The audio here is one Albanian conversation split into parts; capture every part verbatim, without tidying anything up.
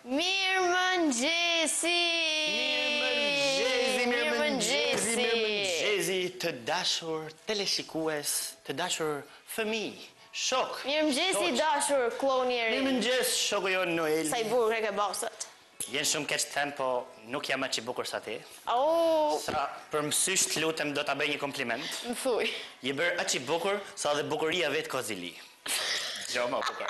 Mirë mëngjesi! Mirë mëngjesi, mirë mëngjesi të dashur teleshikues, të dashur fëmijë, shok. Mirë mëngjesi dashur klonjeri. Mirë mëngjes, shoku jonë Noel. Sa i bukur e ke bosët. Jenë shumë keq të them, po nuk jam aq i bukur sa ti. Oh, Sa për mësysh të lutem do ta bëj një kompliment. më thuj. Je bërë aq i bukur sa dhe bukuria vetë kozili. Jo më bukur.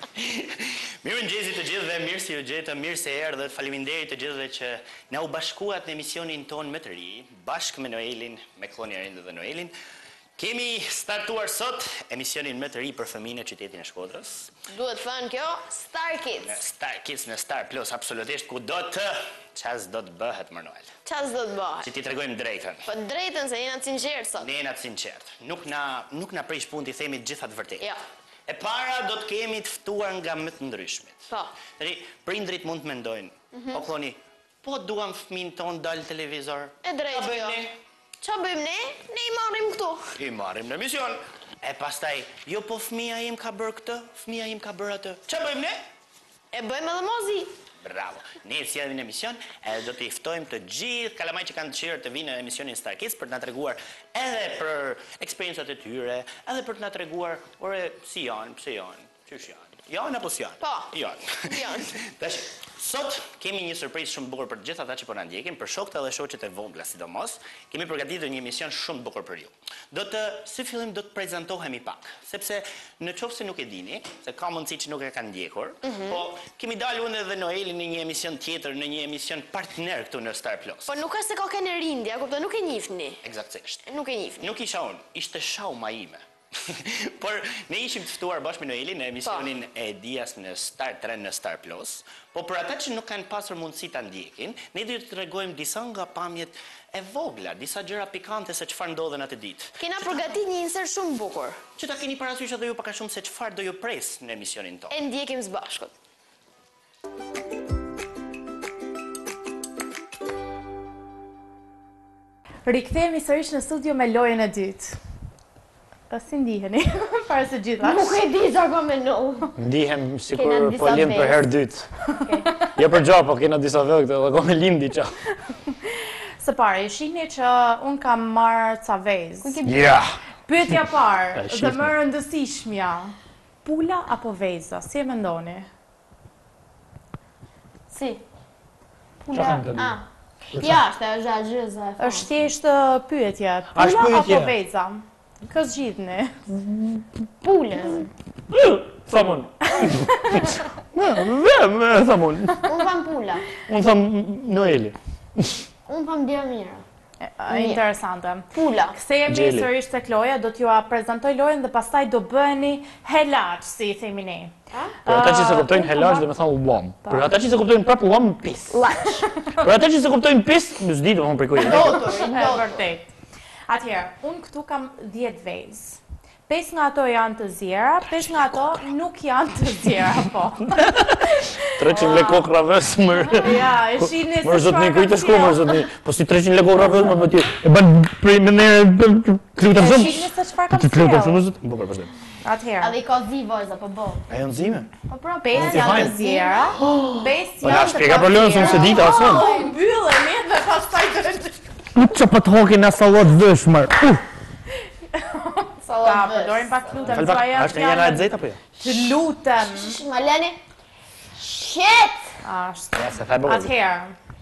Mirë mëngjesi të gjithëve, mirë si ju gjetëm, mirë se erdhët, faleminderit të gjithëve që na u bashkuat në emisionin ton më të ri, bashkë me Noelin, me Klonjerin dhe Noelin. Kemi startuar sot emisionin më të ri për fëmijën e qytetit të Shkodrës. Duhet thënë kjo, Star Kids. Në Star Kids, në Star Plus, absolutisht, ku do të, qas do të bëhet më Noel. Qas do të bëhet? Që ti tregojmë drejtën. Po drejtën se jena të sinqertë sot. Ne jena të sinqert. Nuk na, nuk na prish punë të themi të gjitha të vërtetë. Ja. E para do të kemi të ftuar nga më të ndryshmit. Po. Tani, prindrit mund të mendojnë, o Kloni, po duam fëmin ton dal televizor. E drejtë Qa bëjmë kjo. ne? Qa bëjmë ne? Ne i marrim këtu. I marrim në emision. E pastaj, jo po fëmia im ka bërë këtë, fëmia im ka bërë atë. Qa bëjmë ne? E bëjmë edhe mozi. Bravo. Ne sjellim në emision, e do të ftojmë të gjithë kalamaj që kanë dëshirë të vinë në emisionin Star Kids për të na treguar edhe për eksperiencat e tyre, edhe për të na treguar, ore, si janë, pse janë, çish janë. Janë apo s'janë? Po. Janë. Janë. Tash, sot kemi një surprizë shumë bukur për të gjithë ata që po na ndjekin, për shokët dhe shoqet e vogla sidomos. Kemi përgatitur një emision shumë bukur për ju. Do të si fillim do të prezantohemi pak, sepse në qoftë se nuk e dini, se ka mundësi që nuk e kanë ndjekur, po kemi dalë unë dhe Noeli në një emision tjetër, në një emision partner këtu në Star Plus. Po nuk është se ka kene rindja, kuptoj, nuk e njihni. Eksaktësisht. Nuk e njihni. Nuk isha unë, ishte shauma ime. Por ne ishim të ftuar bashkë me Noelin në emisionin e dias në Star tre në Star Plus, po për ata që nuk kanë pasur mundësi ta ndjekin, ne do t'ju tregojmë disa nga pamjet e vogla, disa gjëra pikante se çfarë ndodhen atë ditë. Kena përgatit një insert shumë bukur. Që ta keni parasysh edhe ju pak a shumë se çfarë do ju pres në emisionin tonë. E ndjekim së bashkut. Rikthehemi sërish në studio me lojën e dytë. Si ndiheni? Para se gjitha. Nuk e di sa ka me no. Ndihem sikur Kena disa po lim për vezë. herë dytë. Jo për gjapo, kena disa vellë këtë dhe kam lim diqa. Së pare, e shihni që unë kam marrë ca vezë. Ja. Pyetja parë, E dhe shihni. më rëndësishmja, pula apo veza, si e mendoni? Si? Qa kam të di? Ah. Ja, është e zhazhëza. Është thjesht pyetje, Është pula pyetje. apo veza? Kë zgjidhni? Pulën. Thamon. Vem, thamon. Unë tham pula. Unë tham Noeli. Unë tham Diamira. E, e, Interesante. Pula. Kthehemi Gjeli. sërish tek loja, do t'ju prezantoj lojën dhe pastaj do bëheni helaç, si i themi ne. Për ata që se kuptojnë helaç dhe me thonë uam. Për ata që se kuptojnë prap uam, pis. Laç. Për ata që se kuptojnë pis, më s'di do më për kujë. Dotor, E dotor. vërtet. Atëherë, unë këtu kam dhjetë vezë. pesë nga ato janë të zjera, pesë nga ato nuk janë të zjera, po. treqind lekë kokra vës, mërë. Ja, e shihni se Mërë zotni, çfarë kujtë kam shku, mërë sjellë. zotni. Po si treqind lekë kokra vës, mërë më t'i e ban prej më nërë, të lutem E shumë. shihni se çfarë kam Të të lutem sjellë. shumë, zotni. Po, për përshdet. Atëherë, Edhe i ka zi vojza, po bo. A janë zime? Po pra, pesë ti janë të hajnë. zjera, pesë Po na janë të shpjega problemin, se unë se dita asën. Oh, mbyllemi dhe pastaj të Nuk që për të hoki në sallat dësh, mërë. Ta, Sallat përdorim pak të lutem, Fal pak, çfarë janë është një jena e fjalët? dzejt apo jo? Të lutem. Shish, ma leni. Shit! Ashtu. Ja, se thaj bëgë. Atëherë,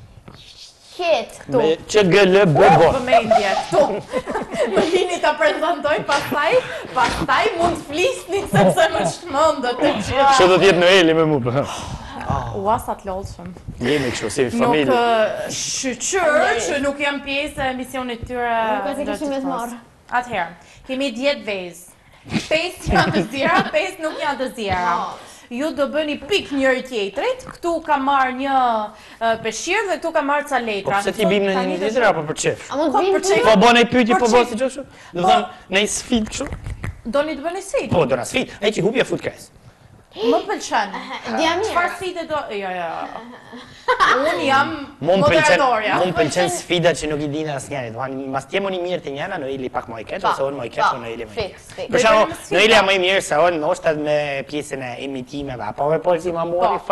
Shit. Me që gëllë bëbo. vëmendje këtu. Më vini ta prezantoj pastaj, pastaj mund të flisni sepse më çmendët të gjithë. Kështë do t'jetë Noeli me mu, për. Ua sa të lodhshëm. Jemi kështu, si Nuk familje. ë, shqyr që nuk jam pjesë e emisionit tyre. Nuk e se kishim me të marrë. Atëherë, kemi dhjetë vezë. pesë janë të zjera, pesë nuk janë të zjera. Ju do bëni pik njëri tjetrit, këtu ka marrë një uh, peshqirë dhe këtu ka marrë ca Po letra. pse ti bim në një tjetër apo për qef? A mund Po, të për vinë çfarë? pula? Po bën ai pyetje po Për bëj çef? si kështu? Do të thonë në një sfidë kështu? Doni të bëni si? Po, do na sfidë. Ai që hupja fut kres. Më pëlqen. Diamira. Çfarë sfide do? Jo, jo. Unë jam Mu më pëlqen, moderatorja. mu më pëlqen sfidat që nuk i dinë asnjëri. Do thonë, mas tjemo një mirë të njëna, Noeli pak më i keq, ose unë më i keq, ose Noeli më i keq. Fix, fix. Për Do i shembull, bëjmë sfida. Noeli më i mirë se unë, ndoshta me pjesën e imitimeve, apo me polsi më mori, Po. fap.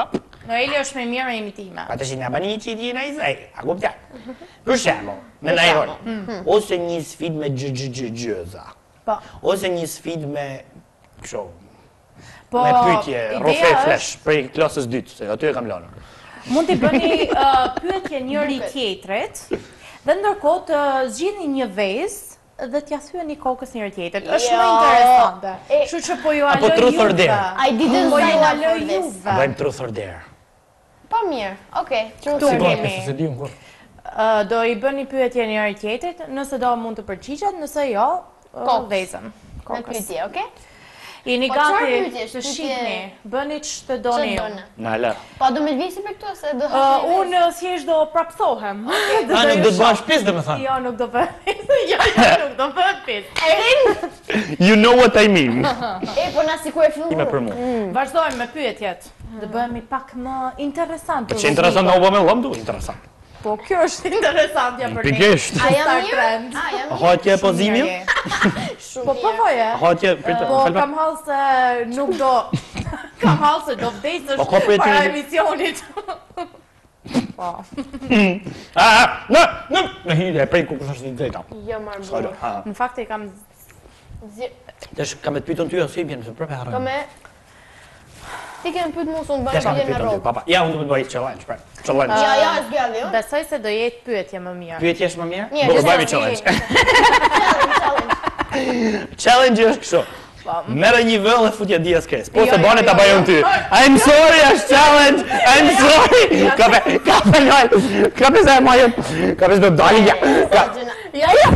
Noeli është me mirë e imitime. Atë që në bani që ti në izaj, a kuptar. Për shembull, me ndajron, ose një sfidë me gjë-gjë-gjë-gjëza. Po. Ose një sfidë me kështu. Po, Me pyetje, rrofe ideja flash për klasës dytë, se aty e kam lënë. Mund t'i bëni uh, pyetje njëri tjetrit dhe ndërkohë të zgjidhni një vezë dhe t'ja thyeni kokës njëri tjetrit. Është më Jo. interesante. E- Kështu që po ju Apo aloj truth or juve. dare. I didn't Po ju sign up aloj for this. juve. Bëjmë truth or dare. Po mirë, okej. Truth Këtu or kemi. dare. Se di unë kur. Uh, do i bëni pyetje njëri tjetrit, nëse do mund të përgjigjet, nëse jo, uh, Kokës. vezën. Me Kokës. pyetje, okej? Jeni Po, gati çfarë pyetjesh? të Pyetje- shihni, bëni ç'të Çfarë doni ju. donë? Na lë. Po do me lvisi për këtu se do Uh, unë thjesht do prapthohem. A nuk do të bësh pjesë domethënë. Jo, nuk do bëj. Jo, jo, nuk do bëj pjesë. Erin? You know what I mean. E, po na sikur e filluar. Ime për mua. Vazhdojmë me pyetjet. Dhe bëhemi pak më interesant. Që interesant në u bë me lëmë du, interesant. Po, kjo është interesantja për ne. Pikërisht. A jam Star mirë? Trend. A jam mirë? Hotje po zimi? Shumë Po, po, mirë. po, je. Hotje, pritë, Po, falë. kam hallë se nuk do... Kam hallë se do vdesësh Po, ka pyetje para një- emisionit. Po. A, a, në, në, në hyrje, e prej ku kështë një drejta. Jo, marrë Sorry, burë. ha. Në fakt e kam... Tesh kam të pyetën ty ose i bjen, se prapë harroj. Ka me... Ti kemë pytë mu se unë Tesh kam bëjmë të pyetje me pyetën ty, rrobë. papa. Ja, unë do të bëj challenge, pra. Challenge. Ja, ja, është bjalli, jo? Besoj se do jetë pyetje më mirë. Pyetje është më mirë? Mirë, Bo, gjithë bëjmë si- challenge. Challenge, challenge. Challenge është kështu. Merë një vëllë e futja dia skes. Po Jo, se jo, bane jo, ta bëjmë jo. ty. I'm sorry, është challenge. I'm sorry. Ka pe, ka pe lol. Ka pe se ma jep. Ka pe se do dalë ja. Ka. Ja, ja.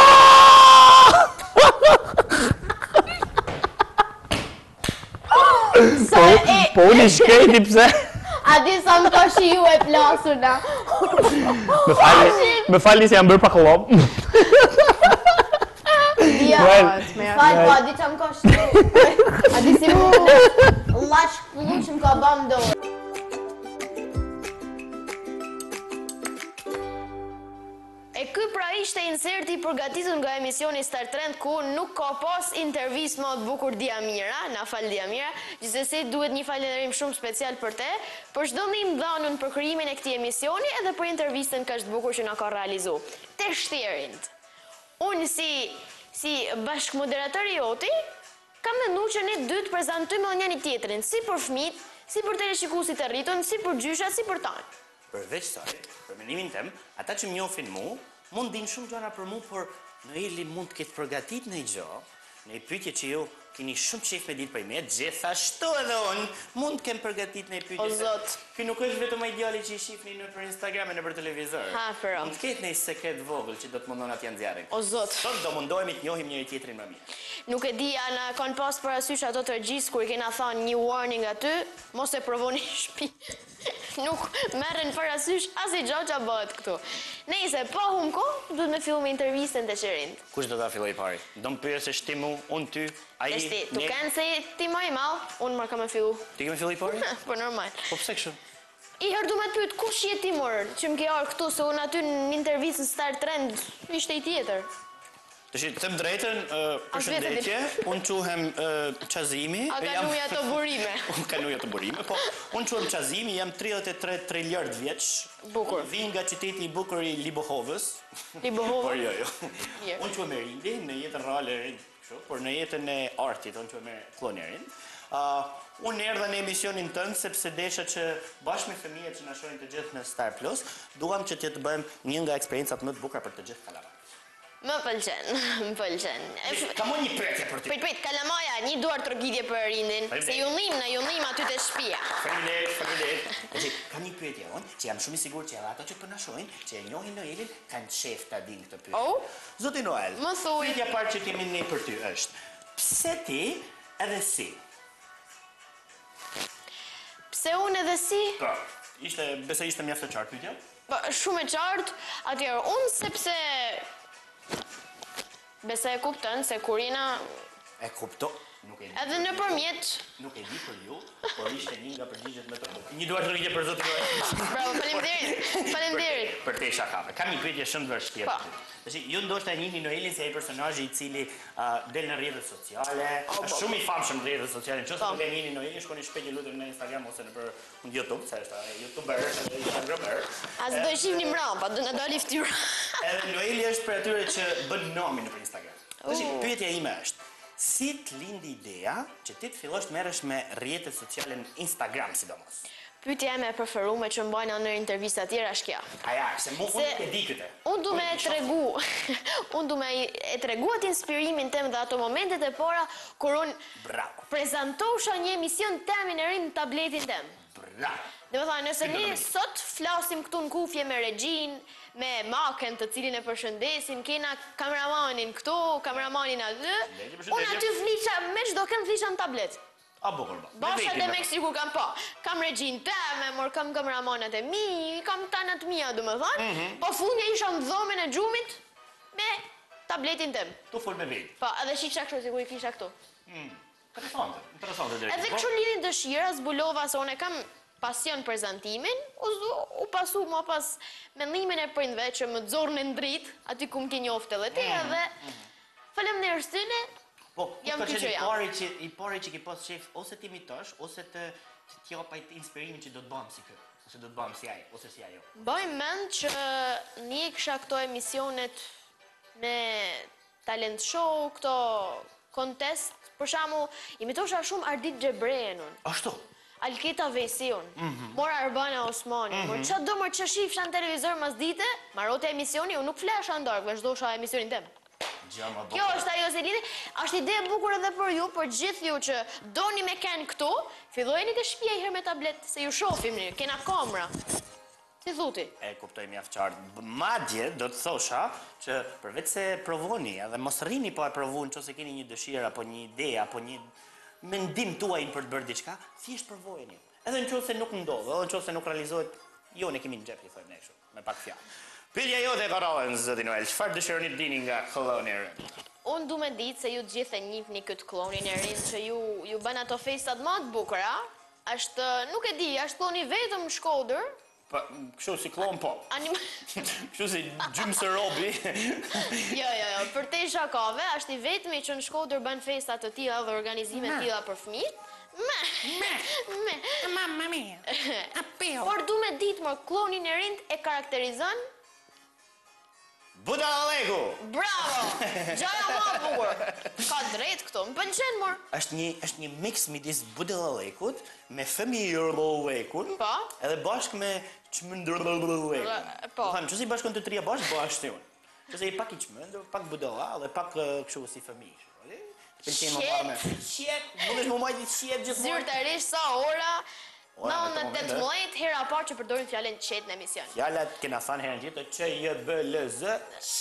Sa e... Po unë i shkreti pse. A di sa më ka shi ju e plasur na. Më falni, më falni se jam bërë pa kollop. Ja, Well, fal, po a di qa më ka shi. A di si mu... Lash këllu që më ka bam dorë. E ky pra ishte inserti i përgatitur nga emisioni Star Trend ku nuk ka pas intervistë më të bukur Diamira, na fal Diamira, gjithsesi duhet një falënderim shumë special për te, për çdo ndihmë dhënën për krijimin e këtij emisioni edhe për intervistën kaq të bukur që na ka realizu. Te shtjerint. Unë si si bashkëmoderatori joti kam menduar që ne dy të prezantojmë njëri tjetrin, si për fëmijët, si për teleshikuesit e rritun, si për gjyshat, si për tanë. Përveç saj, për mendimin tem, ata që më njohin mu, mund dinë shumë gjëra për mu, por Noeli mund të ketë përgatit në i gjë, në i pyetje që ju keni shumë qef me ditë prej me, gjithashtu edhe unë mund të kem përgatit në i pyetje. O, se zot. Ky nuk është vetëm ideali që i shifni në për Instagram e në për televizor. Ha, pero. Mund të ketë një sekret vogël që do të mundon atë janë zjarrin. O zot. Sot do mundohemi të njohim njëri tjetrin më mirë. Nuk e di, a na kanë pas parasysh ato të regjis kur i kena thënë një warning aty, mos e provoni në shtëpi. Nuk merren parasysh asnjë gjë që bëhet këtu. Nëse po hum kohë, duhet me fillu me intervistën të Sherind. Kush do ta filloj pari? Do më pyesësh ti mu, unë ty, ai. Tash ti, tu ne- kanë se ti më i mall, unë më kam e fillu. Ti kemi filloj pari? Po normal. Po pse kështu? I herë du me të pyet kush je ti mor, që më ke ardhur këtu se unë aty në intervistën Star Trend ishte i tjetër. Të shi, të them drejtën, uh, përshëndetje, unë quhem uh, Qazimi. A ka jam- nuja të burime? Unë ka nuja të burime, po unë quhem Qazimi, jam tridhjetë e tre triljard vjeç. Bukur. Unë vin nga qyteti i bukur i Libohovës. Libohova? Por jo, jo. Mirë. Unë quhem Erindi, në jetën reale Erind, kështu, por në jetën e artit, unë quhem Klon Erind. Uh, unë erdha në emisionin tënd sepse desha që bashkë me fëmijët që na shohin të gjithë në Star Plus, duam që t'ju të bëjmë një nga eksperiencat më të bukura për të gjithë kalamajt. Më pëlqen, më pëlqen. E f- Kam unë një pyetje për ty. Prit, prit, kalamaja, një duar trokitje për Erindin, se ju ndim na ju ndim aty te shtëpia. Faleminderit, faleminderit. Tash kam një pyetje unë, që jam shumë i sigurt që edhe ato që po na shohin, që e njohin Noelin, kanë qef ta dinë këtë pyetje. Oh? Zoti Noel. Më thuj. Pyetja parë që kemi ne për ty është: pse ti edhe si? Pse unë edhe si? Po, ishte, besoj ishte mjaft e qartë pyetja. Po, shumë e qartë, atëherë unë sepse besoj e kupton se kur jena E kupto. Nuk e di. Edhe nëpërmjet. Nuk e di për ju, por ishte një nga përgjigjet më të bukur. Një duar rritje për zotin. Bravo, faleminderit. Faleminderit. Për te shakave. Kam një pyetje shumë të vështirë. Po. Tash ju ndoshta e njihni Noelin si ai personazhi i cili uh, del në rrjetet sociale, është shumë i famshëm në rrjetet sociale. Nëse po e njihni Noelin, shkoni shpejt lutem në Instagram ose në në YouTube, se është ai YouTuber, është Instagramer. As do shihni mbrapa, do na dali fytyra. Edhe Noeli është për atyre që bën nomin në Instagram. Tash pyetja ime është, si të lindi ideja që ti të fillosh të merresh me rrjetet sociale në Instagram sidomos? Pyetja ime e preferuar që mbajnë në intervista të tjera është kjo. Aja, se mu unë nuk e di këtë. Unë du me e tregu, unë du me e tregu atë inspirimin tem dhe ato momentet e para kur unë Bravo. prezentosha një emision temin e ri në tabletin tem. Bravo. Dhe më thënë, nëse ne sot flasim këtu në kufje me regjin, me maken të cilin e përshëndesin, kena kameramanin këtu, kameramanin aty, unë aty flisha, me çdo kënd flisha në tablet. A bukur ba. Basha dhe me kësi kur kam pa. Kam regjin teme, mor kam kameramanat e mi, kam tanat mija, du më thënë, po fundja isha në dhomen e gjumit me tabletin tem. Tu fol me vetë. Po, edhe shisha kështu, si ku i kisha këtu. Interesante, interesante drejt. Edhe kështu lidhin dëshira, zbulova se unë e kam pasion prezantimin, u, u pasu ma pas mendimin e prindve që më dzorën në ndrit, aty ku më ke njofte dhe ti, edhe falem në rëstine, po, jam ka ky që qenë i jam. pari që i pari që ke pas shef ose ti imitosh ose të të t'japaj inspirimin që do të bëhem si kë, ose do të bëhem si ai, ose si ajo. Bëj mend që një kisha këto emisionet me talent show, këto kontest, për shamu, imitosha shumë Ardit Xhebrejen unë. Ashtu. Alketa Vesiun, mora Arbana Osmani, mor çfarë do më që shifsha në televizor mas dite, marote emisioni, unë nuk flesha ndarë, vazhdosha emisionin tem. Gjama Kjo është ajo se lidhi, është ide e bukur edhe për ju, për gjithë ju që doni me ken këtu, fillojeni të shtëpia i herë me tablet, se ju shohim ne, kena kamera. Si thuti? E kuptoj mjaft qartë. Madje do të thosha që përveç se provoni, edhe mos rrini po e provoni nëse keni një dëshirë apo një ide apo një mendim tuaj për të bërë diçka, thjesht provojeni. Edhe nëse nuk ndodh, edhe nëse nuk realizohet, jo ne kemi në xhep, i thojmë ne kështu, me pak fjalë. Pyetja jote e Karolën, zoti Noel, çfarë dëshironi të dini nga kloni i ri? Unë du me ditë se ju të gjithë e njihni këtë klonin e rinë që ju, ju bën ato festat më të bukura. Është, nuk e di, është kloni vetëm në Shkodër. Po, kështu si klon po. Anim... Kështu si gjymsë robi. jo, jo, jo, për te shakave, është i vetëmi që në Shkodër bën festat të tilla dhe organizime të tilla për fëmijët. Me, me, me, Mamma mia. Apeo. por du me ditë më klonin e rinë e karakterizon. Budallegu. Bravo! Gjaja ma bukur. Ka drejt këto, më pëlqen mor. Është një është një mix midis budallekut me fëmijërllekun. Po. Edhe bashkë me çmendërllekun. Po. Tham, çusi bashkon të trija bashkë bëj ashtu. Çusi i pak i çmendur, pak budalla dhe pak uh, kështu si fëmijë. Ëh? Pëlqen më parë. Qet, mundesh më majti qet gjithmonë. Zyrtarisht sa ora? Ora, nëntëdhjetë në këtë tetëmbëdhjetë hera parë që përdorin fjalën qet në emision. Fjalat kena thënë herën tjetër Ç J B L Z.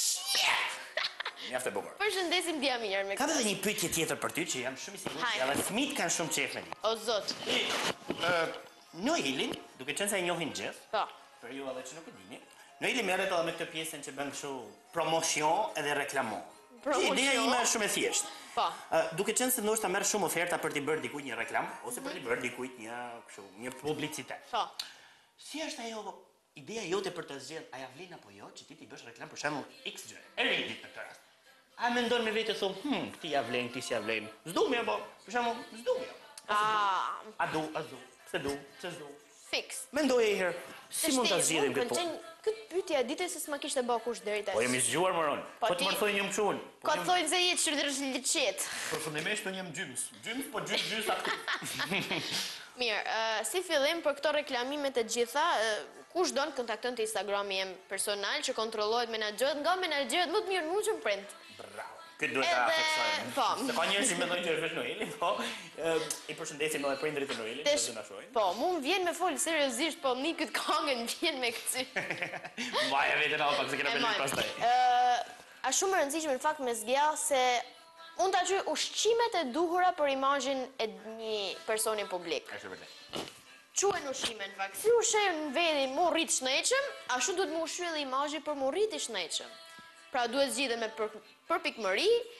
Mjaft e bukur. Përshëndesim Diamirën me Kam këtë. edhe një pyetje tjetër për ty që jam shumë i sigurt që Hajde. edhe fëmijët kanë shumë qejf me ti. O zot. Ë, Noelin, duke qenë se e njohin gjithë, Po. për ju edhe që nuk e dini, Noeli merret edhe me këtë pjesën që bën kështu promocion edhe reklamon. Promocion? Ideja ime është shumë e thjeshtë. Po. Ë, duke qenë se ndoshta merr shumë oferta për t'i bërë dikujt një reklam ose për t'i bërë dikujt një kështu, një publicitet. Po. Si është ajo ideja jote për të zgjedhur, a ja vlen apo jo që ti t'i bësh reklam për shembull X gjë? E ridit në këtë rast. A mendon me vetë thon, hm, ti ja vlen, ti si ja vlen. S'dumja po, për shembull, s'dumja. Ah, A du, a du, pse du, pse s'du. fix. Mendoj e herë, si mund ta zgjidhim këtë punë? Këtë pyetje ditës se s'ma kishte bë kush deri tash. Po jemi zgjuar moron. Po Po të ti- më thonë jam kështu. Ka të thojnë se jetë shërdërës liqet. Përfundimisht unë jam gjyms. Gjyms po gjyms gjyms aty. Mirë, uh, si fillim për këto reklamimet e gjitha, uh, kush do në kontakton të Instagrami jem personal që kontrollohet menaxherët nga menaxherët më të mirë nuqën print. Bravo. Këtë duhet ta Edhe, theksojmë. po. Se ka njerëz që mendojnë që është vetë Noeli, po ë, i përshëndesim edhe prindërit e Noelit, që Tesh, do na shohin. po, mu më vjen me folë seriozisht, po një këtë kangën vjen me këcy. Vaja vetën apo pak se kena E bërë majmë. pastaj. Ë, A shumë e rëndësishme në fakt me zgja se unë ta qyj ushqimet e duhura për imazhin e një personi publik. Është vërtet. Quhen ushqime në fakt. Si ushqen në vedi mu rrit shnejqëm, ashtu duhet mu ushqy dhe imazhi për mu rrit i shnejqëm. Pra duhet zgjidhe me për, përpikmëri,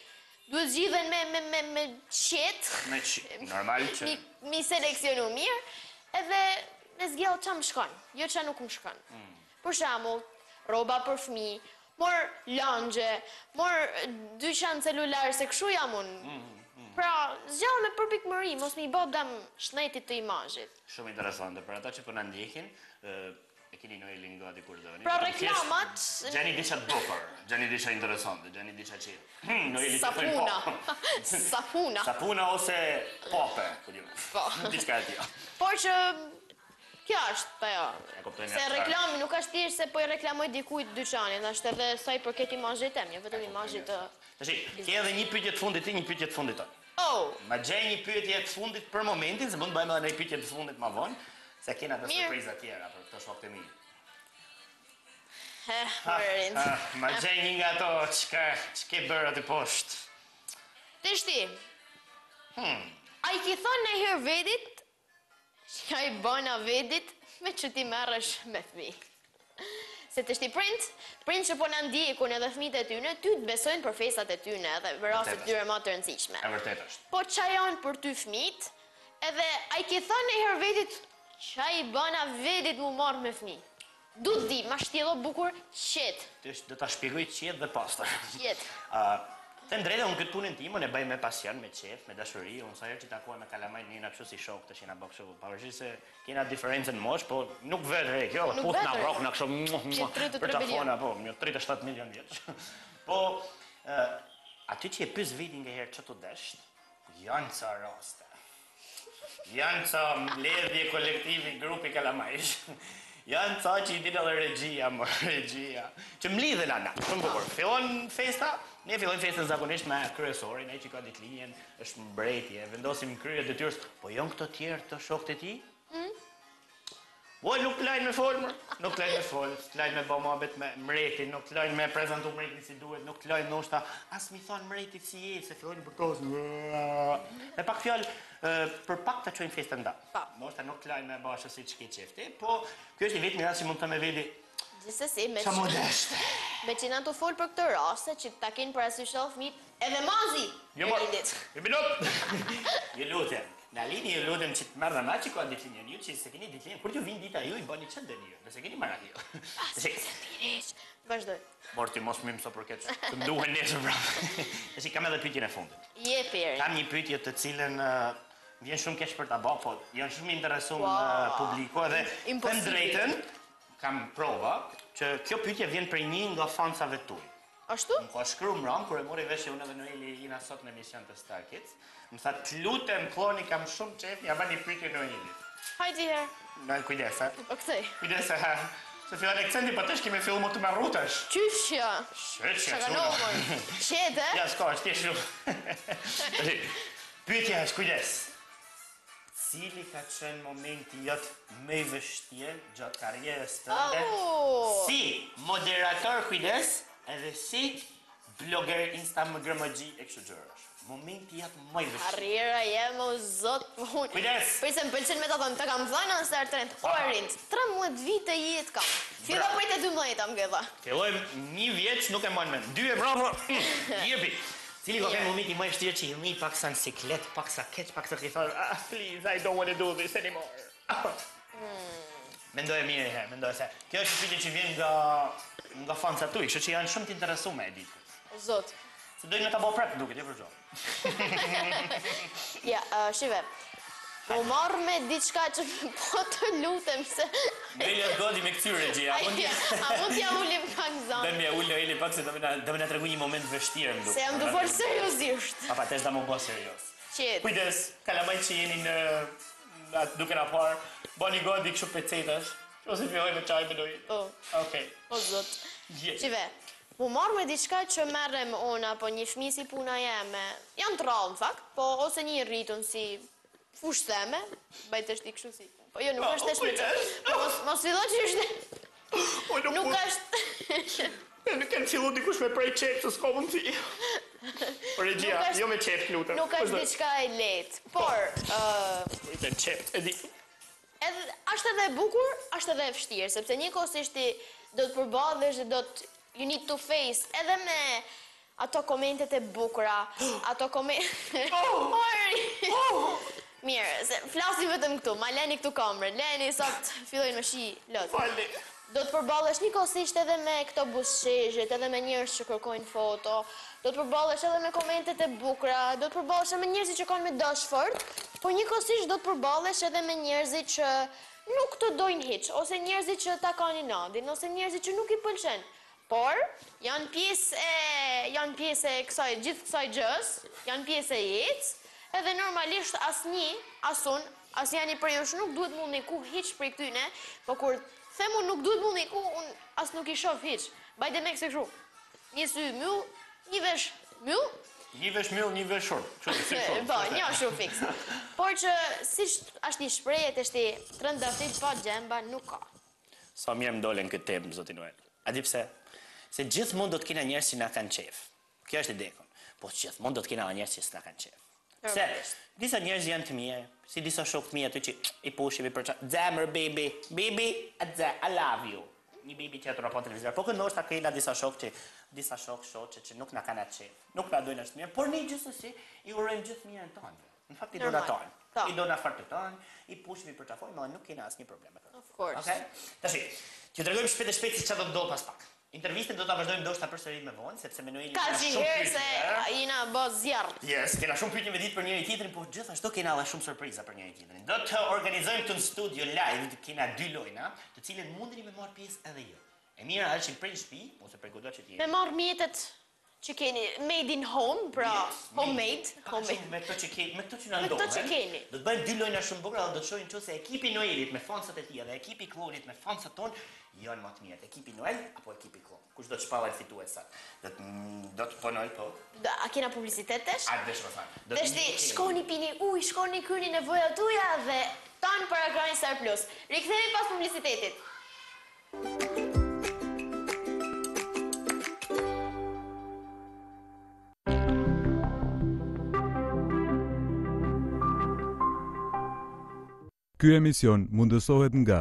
duhet zgjidhen me, me, me, me qetë, Me që, normal që... mi, mi seleksionu mirë, edhe me zgjellë qa më shkon, jo qa nuk më shkon. Për shembull, rroba për fëmijë, mor langje, mor dyqan celular, se kështu jam unë. Pra, zgjallë me përpikmëri, mos mi bë dam shnetit të imazhit. Shumë interesante, për ata që po na ndjekin, e keni Noelin gati kur doni. Pra reklamat... Gjeni diçka të bukur, gjeni diçka interesante, gjeni diçka që... Noeli të thënë Sapuna. po. Sapuna. Sapuna ose pope, po dimë. Po. Diçka e tillë. Por që kjo është ajo. E kuptoj Se nga reklami nuk është thjesht se po i reklamoj dikujt dyqanin, është edhe sa i përket imazhit tem, jo vetëm imazhit të... Tashi, ke edhe një pyetje të fundit ti, një pyetje të fundit tonë. Oh, Ma gjej një pyetje të fundit për momentin, se mund të bëjmë edhe një pyetje të fundit më vonë, se kena të Mirë. surpriza tjera për këto shokët e mi. eh, Ha, mërin. ha, Ma gjej një nga ato çka ç'ke bërë aty poshtë. Të shti, Hmm. a i ki thonë në herë vedit, që a i bëna vedit, me që ti merresh me fmi. Se të shti prind, prind që po në ndjekun edhe fmit e tyne, ty të besojnë për festat e tyne edhe për rastet tyre më të rëndësishme. E vërtet është. Po qa janë për ty fmit, edhe a i ki thonë në herë vedit, që a i bëna vedit mu marrë me fmi. Du të di, ma shtjello bukur, qetë, Ti është- do ta shpjegoj qetë dhe pastër. qetë. Uh, të ndrejtë, unë këtë punën tim, unë e bëj me pasion, me qef, me dashuri, unë sa herë që takuar me kalamaj një na kështu si shok të që na bë kështu, pavarësisht se kena diferencën mosh, po nuk vetë re, kjo, Nuk put na vetë re. rrok na kështu muh, muh, tridhjet e për tre telefona, po, një tridhjet e shtatë milion vjeç. Po, uh, aty që e pyes veti nga herë ç'tu desh, janë ca raste. Janë ca mbledhje kolektivi, grupi kalamajsh. Janë ca që i dinë edhe regjia, më regjia. Që mlidhen ana, shumë bukur. Fillon festa, ne fillojmë festën zakonisht me kryesorin, ai që ka ditëlinjen, është mbretje, vendosim krye detyrës, po janë këto tjerë të shokët e tij? Po nuk lajnë me fol, mër. Nuk lajnë me fol, lajnë me bë mohabet me mretin, nuk lajnë me prezantu mretin si duhet, nuk lajnë ndoshta as mi thon mretit si je, se fillojnë bërtos. Me pak fjalë, ë, për pak ta çojnë festën nda. Pa. Ndoshta nuk lajnë me bashkë si ç'ke qefti, po ky është i vetmi rast që mund të më vedi Gjithsesi, me ça modest. me që na të fol për këtë raste, që ta kenë parasysh edhe fëmijët, edhe mazi. Jo e më. lindit. Një minut. Ju lutem. Na lini ju lutem që të merrna ma që ka ditëlinjen ju, që se keni ditëlinjen, kur ju vin dita ju i bëni çfarë dëni ju, nëse keni marrë ju. Tashi, Tireq, vazhdoj. Por ti mos më më so përket të mduhen nesër prapë. Tashi kam edhe pyetjen e fundit. Je peri. Kam një pyetje të cilën uh, vjen shumë keq për ta bë, po janë shumë interesuar Wow. uh, publiku edhe të Impossible. drejtën kam prova që kjo pyetje vjen prej një nga fansave tuaj. Ashtu? Më ka shkru mram, kur e mori vesh që unë edhe Noeli jina sot në emision të Star Kids. Më tha, të lutem, kloni, kam shumë qef, ja bani pyetje Noelit. Hajde herë. Në kujdes, ha? O këthej. Kujdes, ha? Se fillon akcenti, po tash kemi fillu më të marrutash. Qyshja. Shëqja, Shka nomër. Qete? Ja, s'ka, është tje shumë. Tashi, pyetja është, kujdes. Cili ka qenë momenti jotë më i vështirë gjatë karrierës tënde? Oh. Si moderator, kujdes, edhe si blogger, Instagramagji e kështu gjërash. Momenti jatë më i vështirë. Karriera jem o zot punë. Kujdes. Për se më pëlqen me të thonë, të kam thënë në Star Trend, o e rind, tridhjetë vite jetë kam. Fillo Bravo. prej të dymbëdhjetë më gëdha. Fillojmë një vjeç, nuk e mojnë mend. Dy e bravo. Jepi. Cili ka qenë momenti më i vështirë që i lni pak sa në siklet, pak sa keq, pak sa ki thon, ah, please, I don't want to do this anymore. Mendoj mirë e herë, mendoj se. Kjo është pyetje që vjen nga nga fansat tuaj, kështu që janë shumë të interesuar me ditë. O zot. Se dojnë me ta bëj prep, duket, jo për gjë. Ja, uh, shive. Po marrë me diçka që po të lutem se... Noeli është godi me këtyre gjë. A mund a mund t'ja ulim pak Dhe zonë? me ul Noeli pak se do më na do më na tregu një moment vështirë më duket. Se jam të folë seriosisht. Pa, pa, tesh da më bë serios. Qetë. Kujdes, kalamaj që jeni në atë duke na parë, bani godi kështu pecetash, ose filloj me çaj me dojë. Po, Okej. o zot. Je. Qive, mu marrë me diçka që merrem ona, po një fëmijë si puna jeme, janë të rrallë në fakt, po ose një rritun si fush theme, bajt është i kështu si. Po jo, nuk Po, është po, tesh me që. kujdes. Mos, mos fillo që është... O, nuk Nuk mund. është... Nuk kanë fillu dikush me prej qep, se s'ka mund ti. Por regjia, Nuk është- jo me qep, lutem. Nuk është diçka e lehtë, por... ë, Kujtë qep, e di. Edhe është edhe e bukur, është edhe e vështirë, sepse një kohësisht ti do të përballësh dhe do të you need to face edhe me ato komentet e bukura, ato komentet... Mirë, se flasi vetëm këtu, ma leni këtu kamrën, leni sot fillojnë me shi lotë. Falni. Do të përballesh njëkohësisht edhe me këto buzëqeshjet, edhe me njerëz që kërkojnë foto, do të përballesh edhe me komentet e bukura, do të përballesh edhe me njerëzit që kanë me dash fort, por njëkohësisht do të përballesh edhe me njerëzit që nuk të dojnë hiç, ose njerëzit që ta kanë inadin, ose njerëzit që nuk i pëlqen. Por janë pjesë e janë pjesë e kësaj gjithë kësaj gjës, janë pjesë e jetës, edhe normalisht asnjë, asun, asnjëri prej jush nuk duhet mu niku hiç prej këtyne, por kur themu nuk duhet mu niku, unë as nuk i shoh hiç. Bajde me këse kështu. Një sy myll, një vesh myll. Një vesh myll, një vesh short. Çfarë si short? Po, një është shumë fiks. Por që siç është një shprehje të shti trëndaftit pa gjemba nuk ka. Sa mirë më dolen këtë temë, zoti Noel. A di pse? Se gjithmonë do të kena njerëz që na kanë qef. Kjo është idekon. Po gjithmonë do të kena njerëz që s'na kanë qef. Se disa njerëz janë të mirë, si disa shokë të mi aty që i pushim i përça, zemër baby, baby, I love you. Një baby që ato rapon televizor. Po këndosh ta kena disa shokë që disa shokë shoqe që nuk na kanë atë qef. Nuk na dojnë as mirë, por ne gjithsesi i urojmë gjithë mirën tonë. Në fakt i dona tonë. I dona fartë tonë, i pushim i përçafojmë, ma nuk kena asnjë problem me këtë. Of course. Okej? Tashi, t'ju tregojmë shpejt e shpejt se çfarë do të ndodh pas pak. Intervistën do ta vazhdojmë ndoshta përsëri më vonë, sepse Manueli ka shumë herë se jena bë zjarr. Yes, kena shumë pyetje me ditë për njëri tjetrin, por gjithashtu kena edhe shumë surpriza për njëri tjetrin. Do të organizojmë këtu në studio live, kena dy lojna, të cilën mundeni me marr pjesë edhe ju. E mira është që prej shtëpi, ose prej kudo që ti je. Me marr mjetet që keni made in home, pra homemade, homemade. Me këto që keni, me këto që na ndodhen. Me këto që keni. Do të bëjmë dy lojna shumë bukura, do të shohim nëse ekipi Noelit me fansat e tij dhe ekipi Klonit me fansat ton janë më të mirë. Ekipi Noel apo ekipi Klon? Kush do të shpallë fituesat? Do të do të punoj po. A kena publicitetesh? A desh më fal. Do të shkoni pini ujë, shkoni kryeni nevojat tuaja dhe tan para ekranin Star Plus. Rikthehemi pas publicitetit. Ky emision mundësohet nga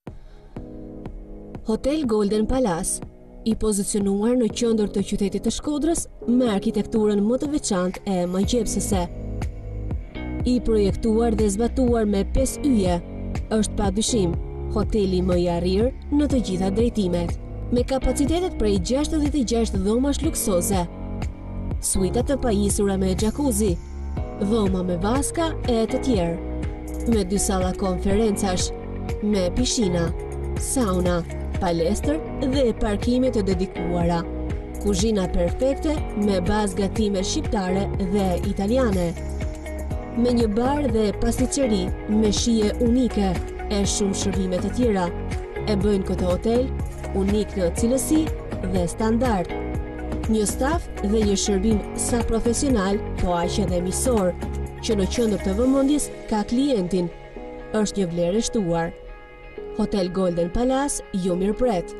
Hotel Golden Palace, i pozicionuar në qendër të qytetit të Shkodrës me arkitekturën më të veçantë e mëngjesëse. I projektuar dhe zbatuar me pesë yje, është padyshim hoteli më i arrir në të gjitha drejtimet, me kapacitetet prej gjashtëdhjetë e gjashtë dhomash luksoze, suita të pajisura me jacuzzi, dhoma me vaska e të tjerë, me dy salla konferencash, me pishina, sauna, palestër dhe parkime të dedikuara. Kuzhina perfekte me bazë gatime shqiptare dhe italiane. Me një bar dhe pasticeri me shije unike e shumë shërbime të tjera, e bëjnë këtë hotel unik në cilësi dhe standard. Një staf dhe një shërbim sa profesional, po aq edhe miqësor, që në qendër të vëmendjes ka klientin, është një vlerë e shtuar. Hotel Golden Palace ju mirëpret.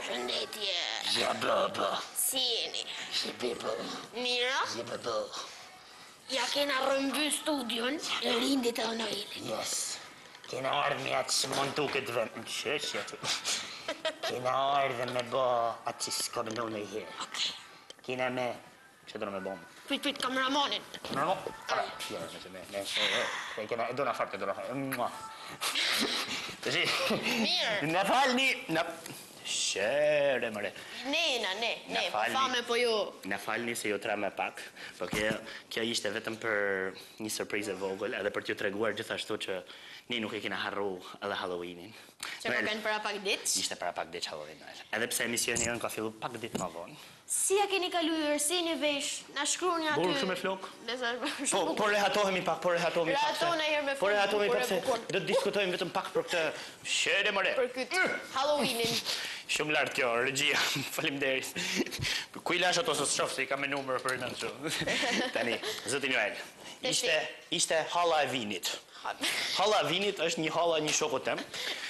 Shëndetje. Ja, baba. Si jeni? Si baba. Mira? Si baba. Ja kena rëmby studion e rindit e Noelit. Yes. Kena ardhë me atë që mund tuk këtë vend. Më shëshja tu. Kena ardhë me ba atë që s'ka me ndonë i herë. Kena me... Që do me bomë? Prit, prit, kameramanin. No, allora, io non so me, ne, ne, ne, do una farta, do una farta. Così. Mirë. Na falni, na... Shere, mëre. Nena, ne, Na ne, po falni. fame po ju. Na falni se ju tra me pak, po kjo, kjo ishte vetëm për një surprizë e vogël, edhe për t'ju treguar gjithashtu që ne nuk e kena harru edhe Halloweenin. Që po kanë para pak ditë. Ishte para pak ditë Halloween, Noel. Edhe pse emisioni jonë ka fillu pak ditë më vonë. Si ja keni kaluar, si një vesh, na shkruani aty. Burr shumë e flok. Besa, Po, shumë. po rehatohemi pak, po rehatohemi pak. Rehatona herë me Po fund, rehatohemi bukur pak e se bukur. do të diskutojmë vetëm pak për këtë shere mëre. Për këtë Halloweenin. Shumë lart kjo, regjia. Faleminderit. Ku i lash ato së shoh se i kam me numër për në kështu. Tani, zoti Noel. Ishte ishte halla e vinit. Halla e vinit është një halla një shoku tem.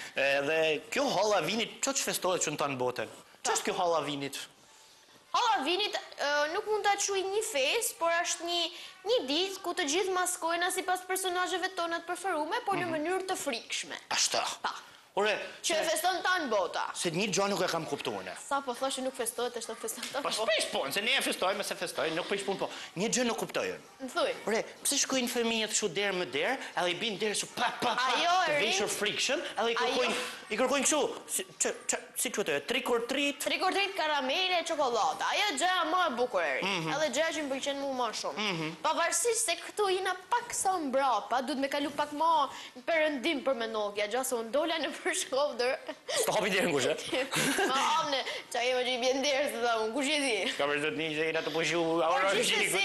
Dhe kjo halla e vinit ço që festohet që në tanë botën. Ç'është kjo halla e vinit? Halloweenit uh, nuk mund ta quaj një fest, por është një një ditë ku të gjithë maskojnë sipas personazheve tona të preferuar, por në mënyrë të frikshme. Ashta. Pa. Ore, Që e feston tanë bota. se një gjë nuk e kam kuptuar. Sa po thoshe nuk festohet, është të feston tanë Po bota. s'prish punë, se ne e festojmë, se festojmë, nuk prish punë, po një gjë nuk kuptojnë. Më thuj. Ore, pse shkojnë fëmijët kështu derë më derë, edhe i bin derë kështu pa pa pa, Ajo, të e veshur ri- friction, edhe i kërkojnë, i kërkojnë kështu, si ç ç si quhet, trick or treat. Trikordrit karamele e çokoladë. Ajo gjëja më e bukur e ri. Edhe gjëja që më pëlqen mua më shumë. Pavarësisht se këtu jena pak sa mbrapa, duhet me kalu pak më perëndim për menokja, gjasa unë dola në përshkodër. Sto hapi derën kush, e? Ma amne, qa kemë që i bjen derë, se thamë, kush e di? Ka për zot një zëra të pushu, Por aura gjithsesi,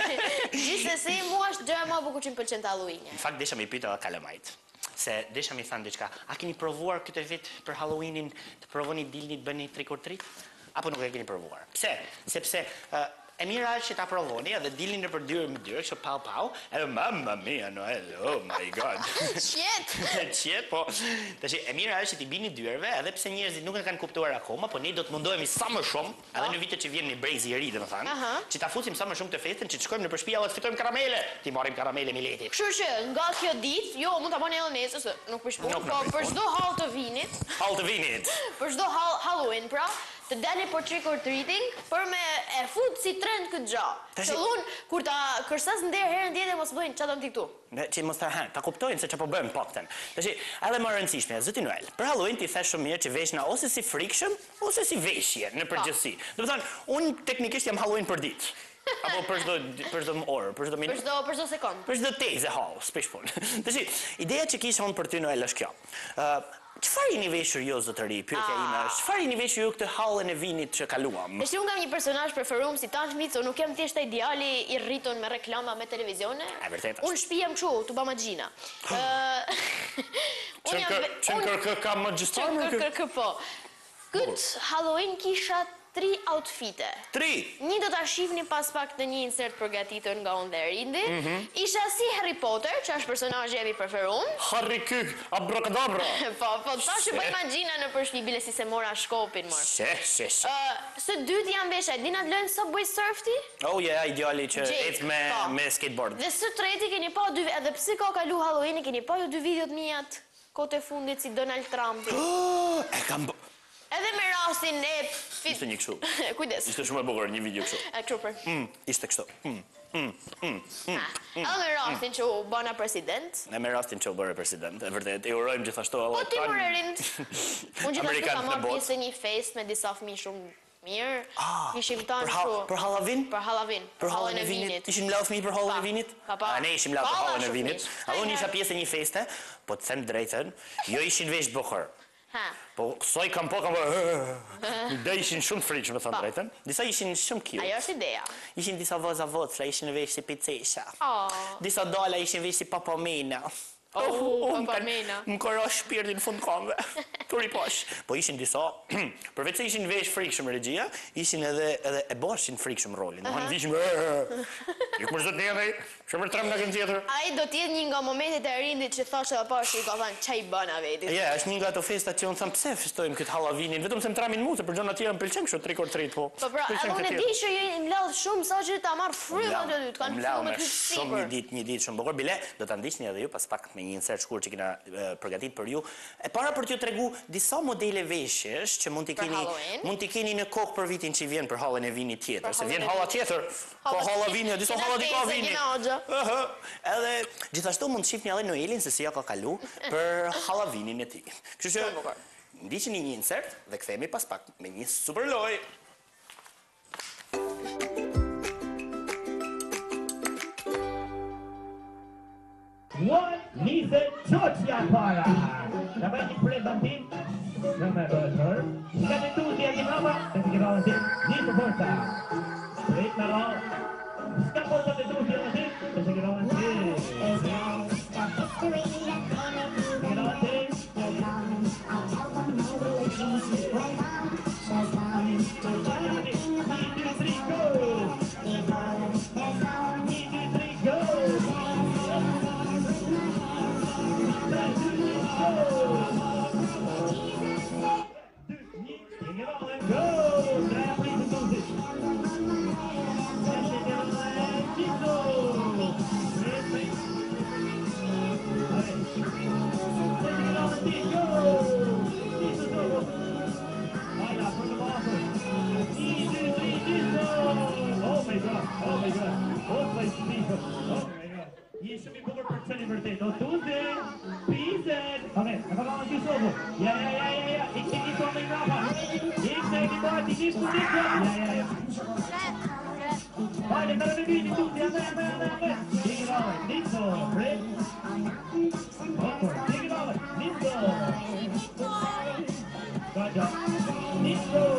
gjithsesi, mua është gjëja më e bukur që më pëlqen të Halloween-i. Në fakt desha mi pyeta kalamajt. Se desha mi thënë diçka. A keni provuar këtë vit për Halloweenin të provoni dilni të bëni trick or treat? Apo nuk e keni provuar? Pse? Sepse uh, e mira është që ta provoni edhe dilni nëpër dyrë me dyrë, kështu pau pau, edhe mamma mia, Noel, oh my god. Qjet! Qjet, po. Tash e mira është që t'i bini dyrëve, edhe pse njerëzit nuk e kanë kuptuar akoma, po ne do të mundohemi sa më shumë, edhe në vitet që vjen në brezi i ri, domethënë, Aha. që ta fusim sa më shumë të festën, që të shkojmë nëpër shtëpi edhe të fitojmë karamele. Ti marrim karamele Mileti. Kështu që nga kjo ditë, jo, mund ta bëni edhe nesër, se nuk prish punë, Nuk po prish për punë. çdo hall të vinit, Hall të vinit. për çdo hall Halloween, pra, të dani për trick or treating, për me e fut si trend këtë gjë. Tash- Qëllun, kur ta kërsas nder herën tjetër mos bëjnë çfarë do ti këtu. Ne që mos ta han, ta kuptojnë se çfarë po bëjmë paktën. Tash, edhe më e rëndësishme, zoti Noel, për Halloween ti thash shumë mirë që veshna ose si friction, ose si veshje në përgjithësi. Do të thonë, unë teknikisht jam Halloween për ditë. Apo për çdo për çdo orë, për çdo Për minutë. çdo për çdo sekond. Për çdo tezë hall, s'pish punë. Tash, ideja që kisha unë për ty Noel është kjo. Ë, çfarë jeni veshur ju zotëri? Pyetja ime është, çfarë jeni veshur ju këtë hallën e vinit që kaluam? Tash unë kam një personazh preferuar si Tan Smith, unë nuk jam thjesht ideali i rritur me reklama me televizione. E vërtet është. Unë shtëpi jam kështu, tu bamagjina. Ë Unë jam ve- Çën unë- kër ka magjistar Kë- më kë- kë- kë- po. Këtë Halloween kisha tri outfite. Tri. Një do ta shihni pas pak në një insert përgatitur nga unë dhe Rindi. Isha si Harry Potter, që është personazhi im i preferuar. Harry Kyk, abracadabra. Po, po, tash që bëj magjina në përshtyp bile si se mora shkopin mor. Se, se, se. Ë, së dyti janë vesha, e dina të lënë Subway Surf ti? Oh, yeah, ideali që Jake, ec me, po. me skateboard. Dhe së treti keni pa dy, edhe pse ka kalu Halloween, keni pa ju dy videot mijat kote fundit si Donald Trumpi. Oh, e kam... bë- Edhe me rastin e... fit- Ishte një kështu. Kujdes. Ishte shumë e bukur një video kështu. E kështu për. Mm, ishte kështu. Mm, mm, mm, mm. Edhe me rastin që u bëna president. Ne me rastin që u bëre president, e vërtet, e urojmë gjithashtu Po ti tan- më rind. Unë gjithashtu Amerikanët kam në marrë botë. pjesë në një fest me disa fëmijë shumë mirë. Ah, Ishim tanë për ha- kështu. për Halloween? Për Halloween. Për hallën e vinit. Ishim lau fëmijë për hallën e Pa, vinit? pa, pa. A ne ishim lau për Pa, hallën e shumë vinit. fëmijë. A unë isha Hajde. pjesë e një feste, po të them drejtën, jo ishin vesh bukur. Ha. Po, soi kam po kam dhe ishin shumë frikshëm, me thënë Pa. drejtën. Disa ishin shumë cute. Ajo është ideja. Ishin disa vëza vocra, ishin në vesh si pizzesha. Oh. Disa dala ishin vesh si papamena. Oh, unë papamena. kanë- Më kërra shpirtin në fund kamve. Turi pash. Po ishin disa, përveç se ishin vesh frikshëm regjia, ishin edhe edhe e boshin frikshëm rolin. Do të vishin. Ju më zot ne Që për trem në kënë tjetër? Ai do t'jetë një nga momentet e rindit që thashë dhe parë që i ka thënë çaj bën a vetit. Ja, është një nga ato festa që unë thëmë pse festojmë këtë Hallavinin, vetëm se më tramin mu, se për gjona tjera më pëlqen kështu trick or treat, po. Po pra, edhe unë e di që je mladh shumë sa që ta marr frymën e dy, të kanë Mlau frymën me të shumë një sipër. ditë, një ditë shumë bukur. Bile, do ta ndiqni edhe ju pas pak me një insert shkurt që kena e, përgatit për ju. E para për t'ju tregu disa modele veshjesh që mund t'i Për keni Halloween. mund t'i keni në kokë për vitin që vjen për hallën e vinit tjetër, se hallën vjen e halla vinit. tjetër. Po Halla- halla vini, disa Kena halla di ka teze, vini. kena hoxha. Ëhë. Edhe gjithashtu mund të shihni edhe Noelin se si ja ka kalu për hallavinin e tij. Kështu që Shumë bukur. ndiqni një insert dhe kthehemi pas pak me një super lojë. One Lise Giocia para. Davanti Prebantin. Non è vero. Siamo tutti a Genova. Perché avanti. Lise porta. Straight però. Scappola di tutti avanti. Perché avanti. Ja, ja, ja, ja, ja. Ik zit niet om in Rafa. Ik zeg die boy, die is goed. Ja, ja, ja. Vai, daar ben ik niet goed. Ja, ja, ja, ja, ja. Dig it over. Niet zo. Fred. Awkward. Dig it over. Niet zo. Good job. Niet zo.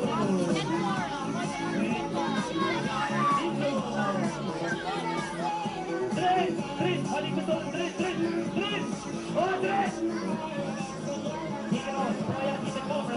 Tres, tres. Al ik bedoel, tres, tres, tres. Oh, tres. Dig it over. Kom ja, niet de cover.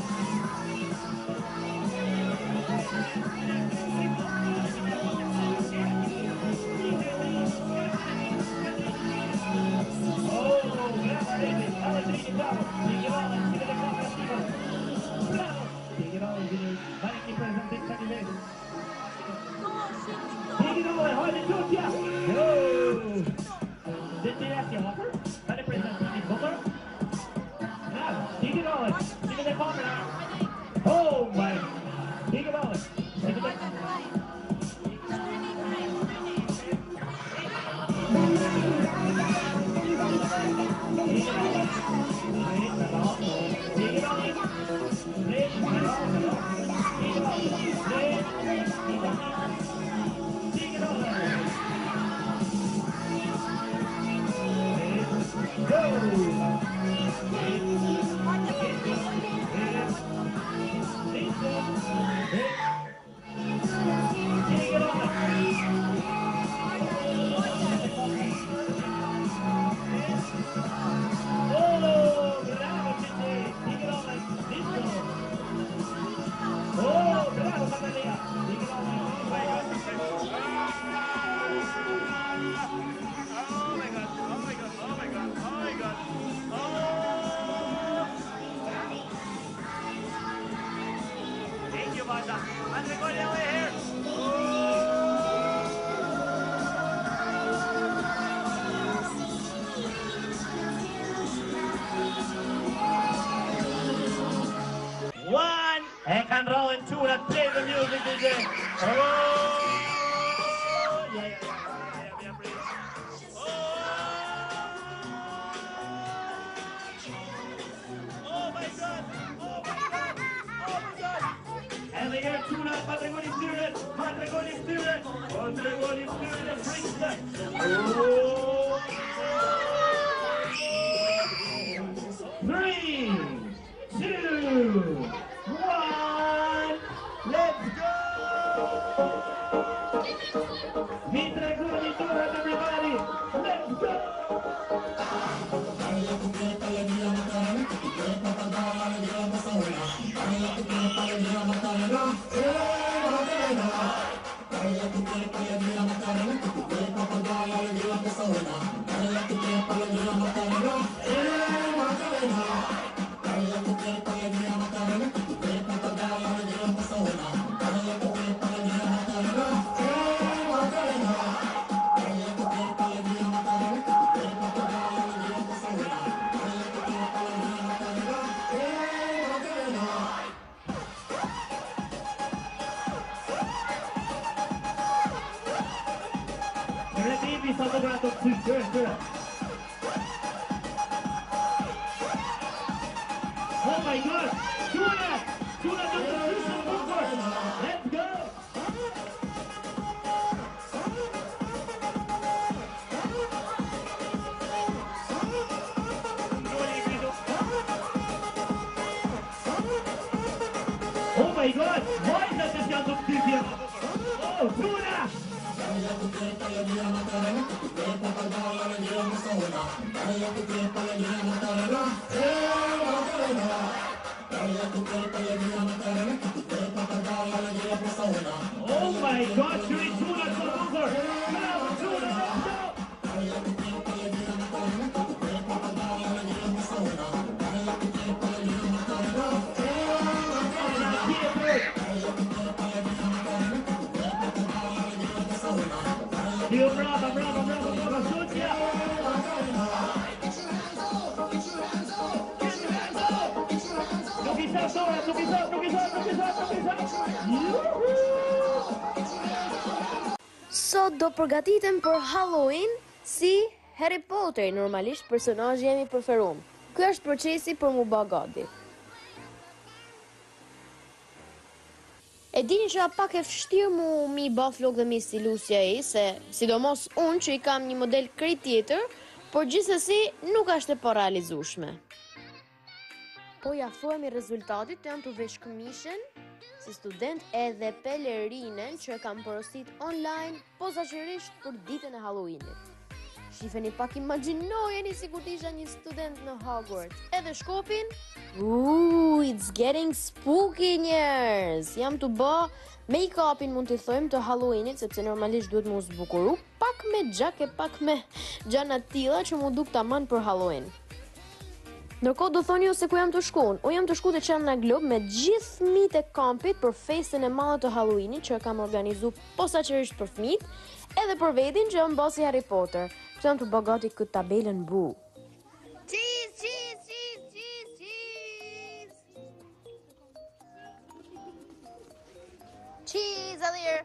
Oh my! Think about it. Think about it. One, and can roll in two and play the music D J. Oh, yeah, yeah, yeah, yeah, yeah, yeah, oh, oh my God, oh my God, oh my God. And they get two now, Patrigoni Spirit, Patrigoni Spirit, Patrigoni Spirit brings them. Oh, three, two, one, let's go! Mitragoni Tour, everybody! Let's go! Relativi sottoprato qui, giù. Oh my God! Tuna! Tuna to position forward! Let's go! Oh my God! Why is that just young Tuna? Oh, Tuna! Oh my God, Shuri Tuna to over! Come, Tuna, let's go! Dio, brava, brava, brava, brava, Suzia! Look it up, Dora, look it up, look it up, look it up, look it up! Sot do përgatitem për Halloween si Harry Potter, normalisht personazhi jemi preferuar. Ky është procesi për mu bë gati. E dini që pak e vështirë mu mi bë flok dhe mi stilusja i, se sidomos unë që i kam një model krejt tjetër, por gjithsesi nuk është e pa realizueshme. Po ja thuemi rezultatit të jam të vesh këmishën, si student edhe pelerinen që e kam porosit online, posaçërisht për ditën e Halloweenit. Shifeni pak, imagjinojeni si kur t'isha një student në Hogwarts. Edhe shkopin, Ooh, it's getting spooky, njerëz! Jam të bë make-upin, mund t'i thojmë, të Halloweenit, sepse normalisht duhet mu zbukuru, pak me gjak e pak me gjana tilla që mu duk taman për Halloween. Ndërkohë do thoni ju se ku jam të shkuar. Unë jam të shkuar te Çamna Glob me gjithë fëmijët e kampit për festën e madhe të Halloweenit që e kam organizuar posaçërisht për fëmijët, edhe për vetin që jam bosi Harry Potter. Që jam të bë gati këtë tabelën bu. Cheese, cheese, cheese, cheese, cheese. Cheese, Alir.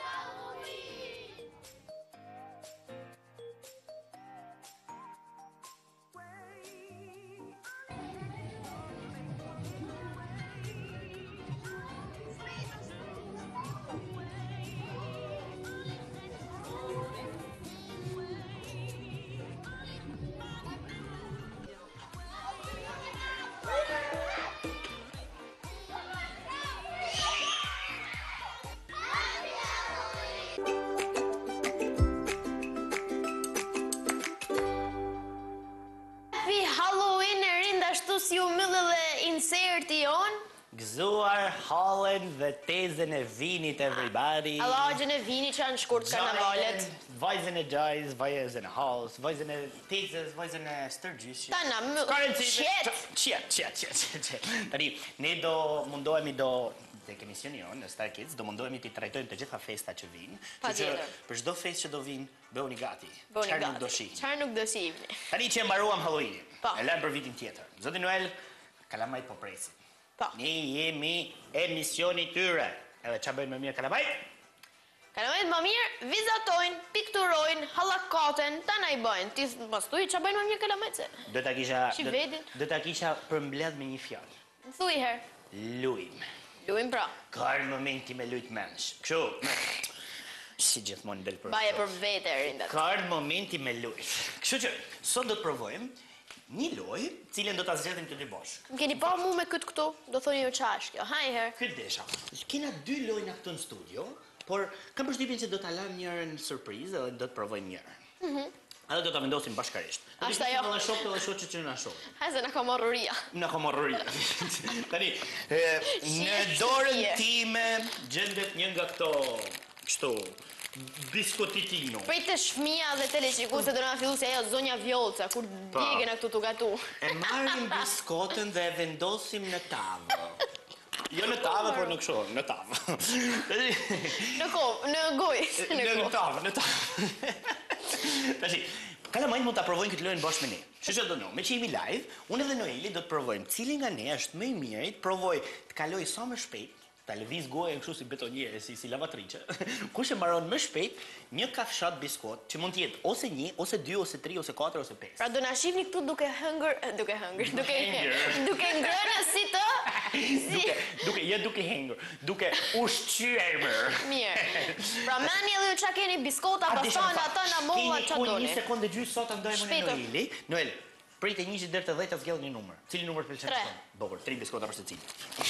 Si u myllë dhe inserti jon? Gëzuar hallën dhe tezën e vinit, everybody. Allagjën e vinit që janë shkurt karnavalet. Vajzën e gjajz, vajzën e halës, vajzën e tezës, vajzën e stërgjyshit. Ta na më... Qet! Qet, qet, qet, qet. Tani, ne do mundohemi do... Tek emisioni jonë, në Star Kids, do mundohemi t'i trajtojmë të gjitha festa që vinë. Që për çdo festë që do vinë, bëuni gati. Çfarë nuk do shihni. Çfarë nuk do shihni. Tani që e mbaruam Halloweenin, e lajm për vitin tjetër. Zoti Noel, kalamajt po presin. Ne jemi emisioni tyre. Edhe ç'a bëjnë më mirë kalamajt? Kalamajt më mirë vizatojnë, pikturojnë, hallakaten, ta na i bëjnë. Ti mos thuaj ç'a bëjnë më mirë kalamajt se. Do ta kisha do ta kisha përmbledh me një fjalë. Thuaj herë. Luim. Luim pra. Ka ardhur momenti me lujt mensh. Kështu. Si gjithmonë del për. Baje për vete rindat. Ka ardhur momenti me lujt. Kështu që sot do të provojmë një lojë, cilën do ta zgjedhim të dy bashkë. Më keni pa mua me këtë këtu? Do thoni ju ç'a është kjo? Haj herë. Ky desha. Kena dy lojë këtu në studio, por kam përshtypjen se do ta lëm njërin surprizë dhe do të provojmë njërin. Mhm. Edhe do ta vendosim bashkërisht. Ashtu ajo. Do të shoh edhe shoqë që na shoh. Hajde na ka morruria. Na ka morruria. Tani, në dorën time gjendet një nga këto, kështu, biskotitino. Prej të shfmija dhe teleshikuese do na fillu se ajo zonja Vjolca, kur djegën a këtu të gatu. E marrim biskotën dhe e vendosim në tavë. Jo në tavë, por në kështu, në tavë. Në kohë, në gojë. Në tavë, në tavë. Tashi, kalamajt mund ta provojnë këtë lojën bashkë me ne. Që që do në, me që jemi live, unë edhe Noeli do të provojmë cili nga ne është më i miri të provoj të kaloj sa më shpejt, ta lëviz gojën kështu si betoniere, si si lavatriçe. Kush e mbaron më shpejt një kafshat biskot, që mund të jetë ose një, ose dy, ose tri, ose katër, ose pesë. Pra do na shihni këtu duke hëngër, duke hëngër, duke duke ngrënë si të Duke, duke, jo duke hengër, duke ushqyer. Mirë. Pra mani edhe ju qa keni biskota, pastan ata na molla qa Keni doni. një sekondë gjysë sot ndajmë në Shpejto. Noeli. Noel, prej të njëzet deri te dhjetë zgjidh një numër. Cili numër të pëlqen? Tre. Bukur, tri biskota për secili.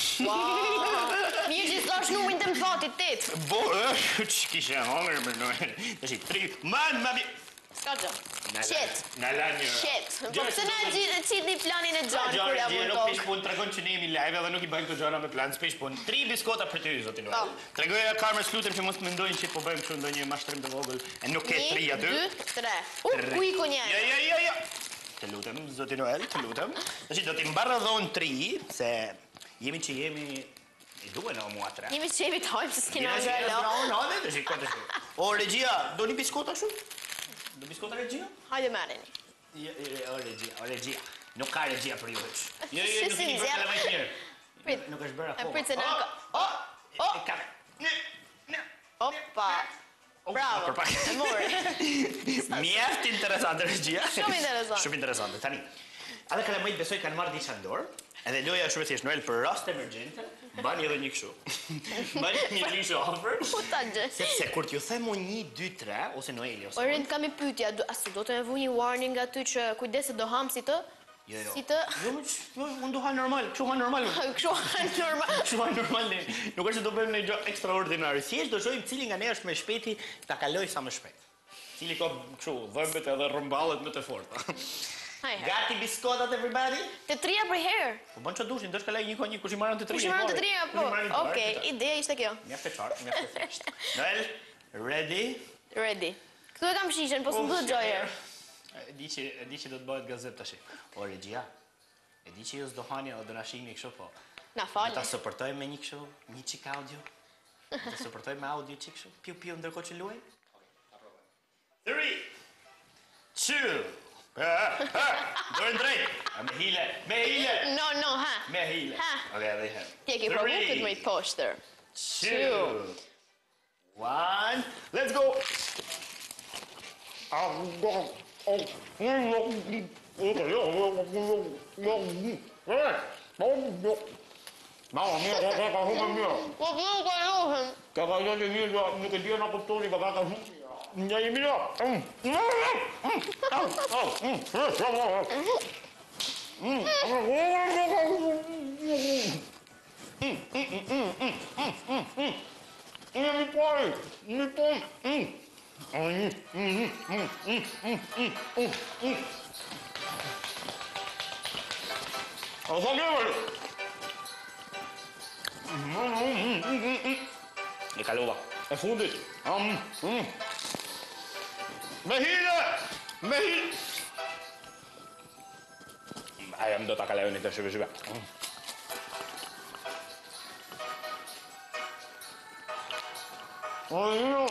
Mirë që s'lash numrin të më fatit, tet. Bo, që kishe hongër me Noel. Tashi, tri, man, mami. Ska gjë. Qet. Na la një. Qet. Po pse na qitni planin e Xhanit kur ja Gjë, vjen nuk pish kokë. pun, tregon që ne jemi live edhe nuk i bëjmë këto gjëra me plan, s'pish pun. Tri biskota për ty, zotin Noel. Tregoja Karmës lutem që mos të mendojnë që po bëjmë kështu ndonjë mashtrim të vogël, e nuk ke tri aty. Një, dy, tre. U, ku i ku një? Jo, jo, jo, jo. Të lutem, zotin Noel, të lutem. Tashi do t'i mbarë dhon tri, se jemi që jemi i duhen o mua tre. Jemi që jemi të hajmë se s'kina Jena që gjë jena lo. zbraun, hajde, të shikoj të shikoj. O, regjia, do një biskota shu? Do biskota regjia? Hajde merreni. Jo, o, regjia, o, regjia. Nuk ka regjia për ju veç. Jo, jo, Si nuk si i bërë nxjerr? kalamajt mirë. Prit. Nuk është bërë E akoma. prit se na O, ka. o, O, e ka. Ne, ne. opa. O, Bravo. për pak. E mori. Mjaft interesante regjia. Shumë interesante. Shumë interesante. Tani, edhe kalamajt besoj kanë marrë diçka në dorë. Edhe loja shumë e thjeshtë, Noel, për rast emergjente, bani edhe një kështu. Bani një lishe afër. Po ta gjë. Sepse kur t'ju them unë një, dy, tre, ose Noeli, ose Po rind kam i pyetja, do- as do të më vu një warning aty që kujdes se do ham si të? Jo, jo. Si të? Jo, më ç- jo, unë do ha normal, kështu ha normal. Kështu normal. Kështu ha normal, ne. Nuk është se do bëjmë një gjë ekstraordinare. Thjesht do shohim cili nga ne është më shpejti ta kaloj sa më shpejt. Cili ka kështu dhëmbët edhe rrëmballet më të forta. Hajde. Gati biskotat everybody? Të trija për herë. Po bën çfarë dushin, ndoshta kaloj një kohë një kush i marrën të Kush trija. i marrën të trija, po. Okej, Okej. ideja ishte kjo. Mjaft e qartë, mjaft e thjeshtë. Noel, ready? Ready. Këtu e kam shishen, po s'm duhet gjojer. E di që e di që do të bëhet gazet tash. O regjia. E di që ju s'do hani o do na shihni kështu po. Na Do falni. ta suportojmë me një kështu, një çik audio. Do ta suportojmë me audio çik kështu, piu piu ndërkohë që luajmë. Three, two, dorën drejt. A me hile, me hile, No, no, ha. me hile. Ha. Okej, edhe një herë. Ti e ke provu këtë më i poshtër. Two, one, let's go. Mamma mia, che che come mio. Po po ka lohem. Ka ka jo një nuk e di na kuptoni, ka ka shumë. Ja jemi jo. Mi puoi, mi puoi. Ho fatto E kalova. E fundit. Um, mm. Me hile! Me hile! Aja, më do ta kaloj një të shëve shëve. Ajo!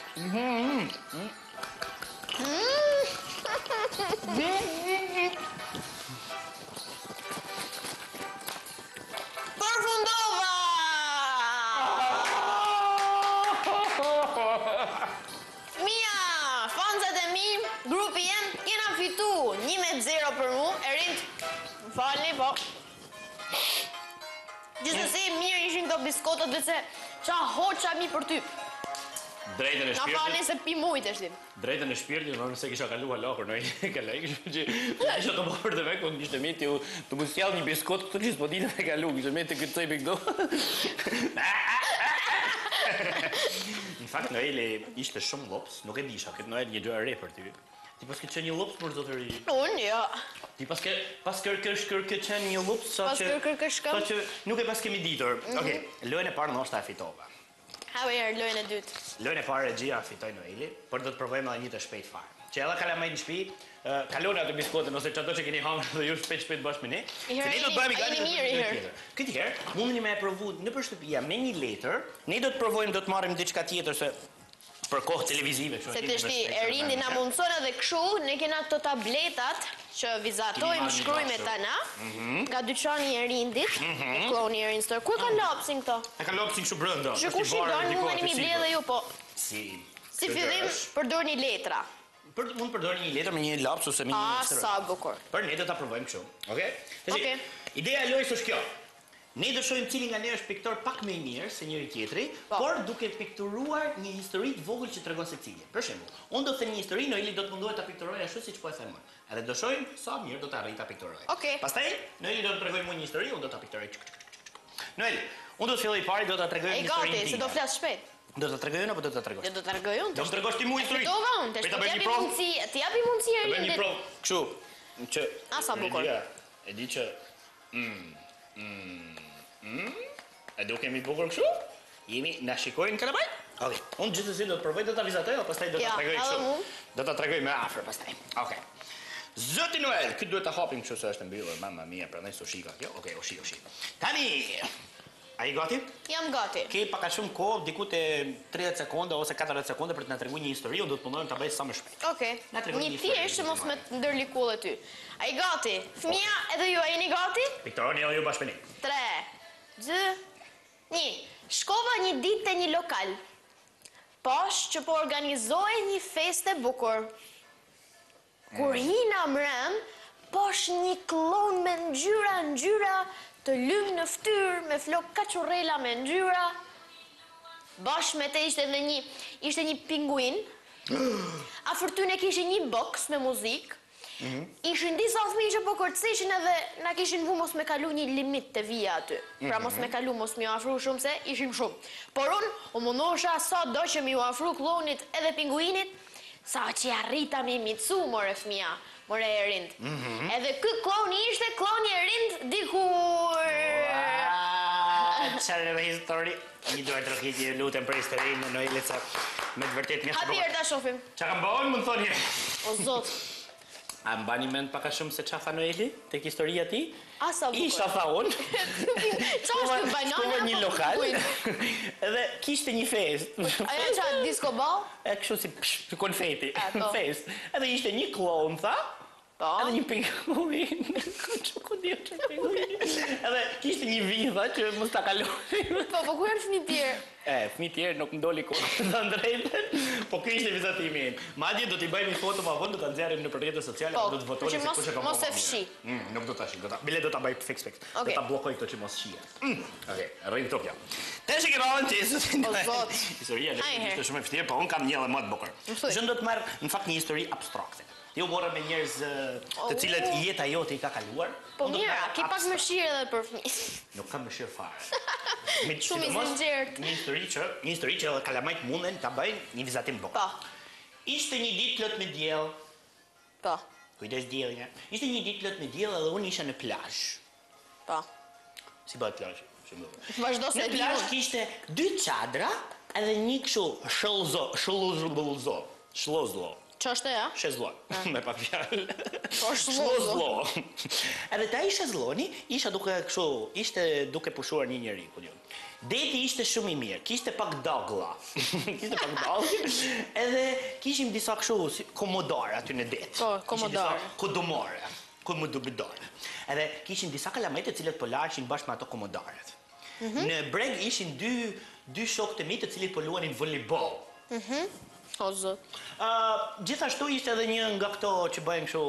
Përfundova! Mia, fansat e mi, grupi jem, kena fitu një me zero për mu, e rind, më falni, po. Gjithsesi, mirë ishin këto biskotët dhe se qa hoqa mi për ty. Drejtën e Na falni shpirtit. se pi mujt e shtim. Drejtën e shpirtit, më nëse kisha kaluar lakur në e kalaj, kështu që isha të bërë dhe me, kënë kishte me të të mu sjall një biskot, këtu që s'po dinë me kalu, kishte me të këtë cejpe këto. Në fakt, Noeli ishte shumë lops, nuk e disha, këtë Noel një gjë e re për ty. Ti pas ke qenë një lops për zotëri. Unë, jo. Ti pas ke pas kër kërsh kër ke qenë një lops sa Pas që kër kër kërsh kam. sa që nuk e pas kemi ditur. Okej, lojën e parë ndoshta e fitova. Hawe herë lojën e dytë. Lojën e parë Regjia fitoi Noeli, por do të provojmë edhe një të shpejt fare. Që edhe kalamajt në shtëpi, uh, kaloni atë biskotën ose çato që keni hangër dhe ju shpejt shpejt bashkë me ne. I herë Se ne do të jeni- bëhemi a gati jeni për mirë i një herë? tjetër. Këtë herë mundeni me e provu nëpër shtëpia me një letër. Ne do të provojmë, do të marrim diçka tjetër se për kohë televizive, kështu. Se atje të shti, me e rindi na mundson edhe këshu, ne kena këto tabletat që vizatojmë, Keni marrë një shkrujme glasë. tana, nga dyqani e rindit, e kloni e rindit. Kur ka lapsin këto? E ka lopsin kështu brenda. Që kush i doni, mund tani mi ble dhe ju, po Si. si fillim përdorni letra. Për mund përdorni një letër me një laps ose me një A, steroid. sa bukur. Por ne do ta provojmë kështu. Okej? Tashi, Okej. Ideja e lojës është kjo. Ne do shohim cili nga ne është piktor pak më i mirë se njëri tjetri, Po. por duke pikturuar një histori të vogël që tregon secili. Për shembull, unë do të them një histori, Noeli do të mundohet ta pikturojë ashtu siç po e them unë. Edhe do shohim sa mirë do ta arrijë ta pikturojë. Okej. Pastaj Noeli do të tregojë mua një histori, unë do ta pikturoj. Noeli, unë do të filloj pari, do ta tregoj E një histori. gati, se do flas shpejt. Do ta tregoj unë apo do ta tregosh? Jo, do të rgoj unë. Do të tregosh ti mua histori. Fitova unë, Prit tash ta të bëj një japi provë. mundësi, të japi mundësi e Të bëjmë një rindit. provë, kështu, që... A, sa bukur. Regjia, e di që... Mm, mm, mm, e do kemi bukur kështu? Jemi, na shikojnë kalamaj? Okej, unë gjithësisht do të provoj, do ta vizatoj, o pastaj do ta Ja, tregoj edhe kështu. unë. Do ta tregoj me afër pastaj. Okej. Zoti Noel, këtë duhet ta hapim kështu se është mbyllur, mamma mia, prandaj s'u shika kjo. Okej, u shi, u shi. Tani, a i gati? Jam gati. Ke pak a shumë kohë, diku te tridhjetë sekonda ose katërdhjetë sekonda për të na treguar një histori, unë do të mundohem ta bëj sa më shpejt. Okej. Na tregoj Një një histori, thjesht që një mos me histori. ndërlikull e ty. A i gati? Fëmija edhe ju, a jeni gati? Piktoroni edhe ju bashkë me ne. Tre, dë, një. Shkova një ditë te një lokal. Posh që po organizohej një festë e bukur. Kur hina mrem, posh një klon me ngjyra, ngjyra të lymë në fytyrë, me flok kachurrela me ngjyra. Bash me te ishte në një, ishte një pinguin. Afër tyne kishte një boks me muzikë. Ishin disa fëmijë që po kërceshin edhe na kishin vu mos me kalu një limit të vija aty. Pra mos me kalu, mos mi afru shumë se ishim shumë. Por unë u mundohesha sa do që mi u afru klonit edhe pinguinit, sa që arrita mi mitsu, more fëmija, more e rind. Edhe ky kloni ishte kloni e rind dikur. Çfarë në histori? Një duhet të rëkiti lutem për historinë në Noelit sa me të vërtet mjaftë Hapir ta shohim. Qa kam bëhen, më në thoni? O zot. A më bani mend pak a shumë se qa tha Noeli tek historia ti? A sa bukur. Isha tha unë. Qa është ky banana? Shkova një apo lokal pinguin? edhe kishte një fest. Ajo qa disco ball? E kështu si psh, konfeti. A, po. Fest. Edhe ishte një klon, tha. Po. Edhe një pinguin. Që ku dio që pinguin. Edhe kishte një vidha që mos ta kaloj. Po, po ku janë fëmijë tjerë? E, fëmi tjerë nuk ndoli kur të drejtën, po ky ishte vizatimi im. Madje do t'i bëjmë një foto më vonë, do ta nxjerrim në rrjetet sociale, Po, do të votojmë që se mos- kush e ka mos bërë e më fshi. mirë. Mm, nuk do ta shi, do ta bile do ta bëj fix fix. Do Okej. ta bllokoj këto që mos shihet. Mm, Okej, rrim këto kjo. Tesh që kemi të jesu. O, zot. Historia Hajde. është ishte shumë e vështirë, po un kam një edhe më të bukur. Më thuj. Që do të marr në fakt një histori abstrakte. Ti u morë me njerëz eh, të Oh. cilët jeta jote i ka kaluar. Po Unë do të mira, marr ke pak abstrakt. mëshirë edhe për fëmijë. Nuk kam mëshirë fare. Me Shumë i sidomos zinxhirt. Një histori që, një histori që edhe kalamajt munden ta bëjnë një vizatim bukur. Po, Ishte një ditë plot me diell. po, Kujdes dielli, ja. Ishte një ditë plot me diell edhe unë isha në plazh. po. Si bëhet plazh? Shumë. Vazhdo se Në e di plazh unë. kishte dy çadra edhe një kështu shëllzo, shëllzo, shëllzo. Ç'është ja? Shezlo, me pak fjalë. Po, shllozlo. Edhe ta isha zlloni, isha duke kështu, ishte duke pushuar një njeri, ku diun. Deti ishte shumë i mirë, kishte pak daglla. kishte pak daglla. Edhe kishim disa kështu si komodare aty në det. Po, Kishim komodare. disa Kodomore. Komodobidore. Edhe kishin disa kalamajt të cilët po larshin bashkë me ato komodaret. Në breg ishin dy dy shokë të mi të cilët po luanin volleyball. O zot. Uh, gjithashtu ishte edhe një nga këto që bëjnë kështu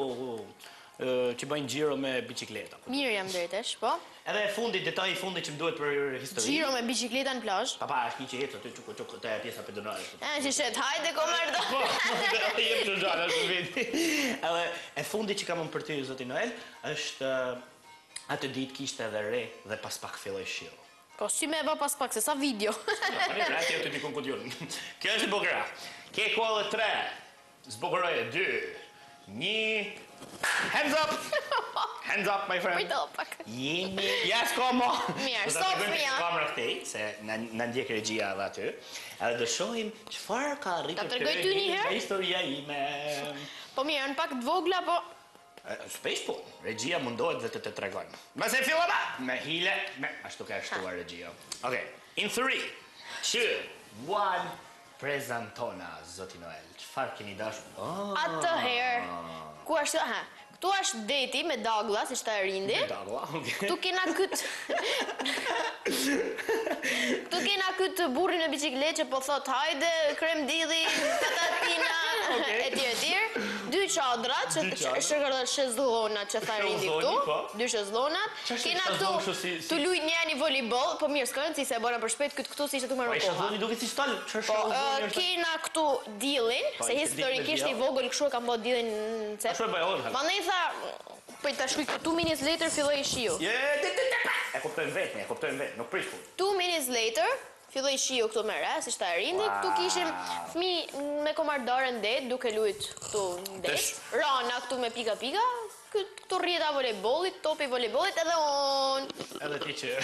uh, që bëjnë xhiro me biçikleta. Mirë jam drejtesh, po. Edhe e fundit, detaji i fundit që më duhet për histori. Xhiro me biçikleta në plazh. Papa është një që ecë aty çuku çuku te pjesa pedonale. E, që shet, hajde komardo. Po, jep të gjana në vit. Edhe e fundit që kam unë për ty zoti Noel është uh, atë ditë kishte edhe re dhe pas pak filloi shiu. Po, si me e ba pas pak, se sa video. Tani rati aty dikun ku diun. Kjo është bukura. Ke kohë tre. Zbukuroje dy. Një Hands up! Hands up, my friend. Pritëll pak. Jemi... Ja, s'ka mo! Mirë, Do ta stop, tregojmë Mia. kamera këtej, se na na ndjek regjia edhe aty. Edhe do shohim çfarë ka arritur. Ta tregoj ty një herë? Historia ime. Po mirë, në pak të vogla, po... Shpesh po, regjia mundohet dhe të të tregon. Mëse fillova me hile, me ashtu ka shtuar regjia. Okej, in three, two, one, prezantona, zoti Noel. Çfarë keni dashur? Oh, Atëherë, ku është... Ha, këtu është deti me Douglas, ishte e rindi. Dagla, okay. Këtu kena këtë... Këtu kena këtë burrin e bicikletë që po thot hajde, krem dilli, patatina, etj etj. Dy çadrat që Dy çadra. shkërdo shezllonat që tha rindi këtu. Shezlloni, po. Dy shezllonat. Ç'është Kena shezllon këtu kështu si- si- të luajt njëri voleyboll, po mirë s'ka rëndësi se e bëna për shpejt këtë këtu si ishte tu më Po në i kohë. shazoni duket si stol, ç'është Po, shazoni ë, është? kena këtu dillin, Po, se ishte historikisht ditë i me vogël kështu e kam bë dillin në cep. Ashtu e bëj Olga. Mandej tha, po ta shkruaj këtu two minutes later filloi shiu. Je, te, te, te, pa. E kuptojmë vetë, e kuptojmë vetë, nuk prish punë. Two minutes later, filloi shiu këtu me re, si shta e rindi, këtu kishim fëmijë me komardare në det, duke luajt këtu në det. Desh. Rana këtu me pika pika, kët- këtu rrjeta volejbollit, topi volejbollit edhe on. Edhe ti që...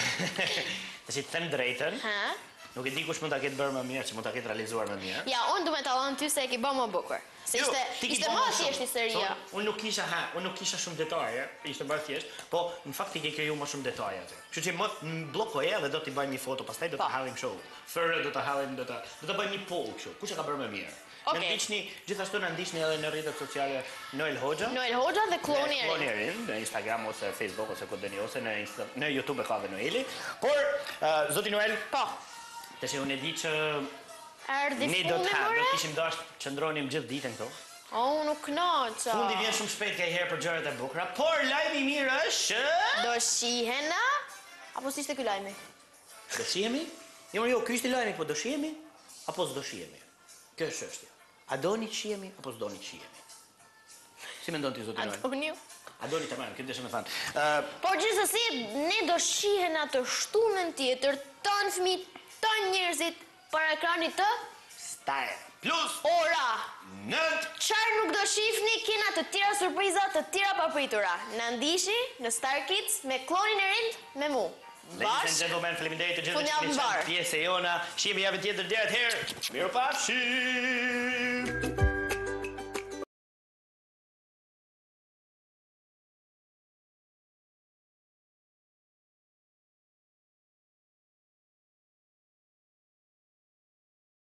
Të që të them drejtën, Ha? nuk e di kush mund ta ketë bërë më mirë, që mund ta ketë realizuar më mirë. Ja, unë du me ta dhënë ty se e ki bë më bukur. Se Jo, ishte ti ki ishte bë më shumë. thjesht historia. So, Unë nuk kisha, ha, unë nuk kisha shumë detaje, ishte bërë thjesht, po në fakt ti ke kriju më shumë detaje aty. Kështu që më më bllokoje dhe do t'i bëjmë një foto, pastaj do Po. të hallim show. Fërë do të hallim, do të do të bëjmë një poll kështu. Kush e ka bërë më mirë? Okej. Në ndiqni, gjithashtu na ndiqni edhe në rrjetet sociale Noel Hoxha. Noel Hoxha dhe kloni e Kloni ri. e rin, në Instagram ose Facebook ose ku dëni ose në Insta, në YouTube e ka dhe Noeli. Por uh, zoti Noel, Po, tash unë e di që erdhi ne do fundi të ha, do more. të kishim dashur të qëndronim gjithë ditën këtu. O, unë nuk knoqa. Fundi vjen shumë shpejt ka herë për gjërat e bukura, por lajmi i mirë është që Do shihena? Apo si ishte ky lajmi? do shihemi? Jo, jo, ky ishte lajmi, po do shihemi apo s'do shihemi? Kjo është çështja. A doni të shihemi apo s'doni të shihemi? Si mendon ti zoti Noel? Antoniu? A doni tamam, këtë dëshmë të thënë. Ë, Por gjithsesi, ne do shihen atë shtunën tjetër, tan fëmijë, tan njerëzit para ekranit të style plus ora. nënt. Çfarë nuk do shihni, kena të tjera surpriza, të tjera papritura. Na ndiqni në Star Kids me klonin e rind me mu. Ladies and Bash. gentlemen, faleminderit të gjithë Fundi që keni javë qenë mbar. pjesë e jona. Shihemi javën tjetër deri atëherë. Mirupafshim.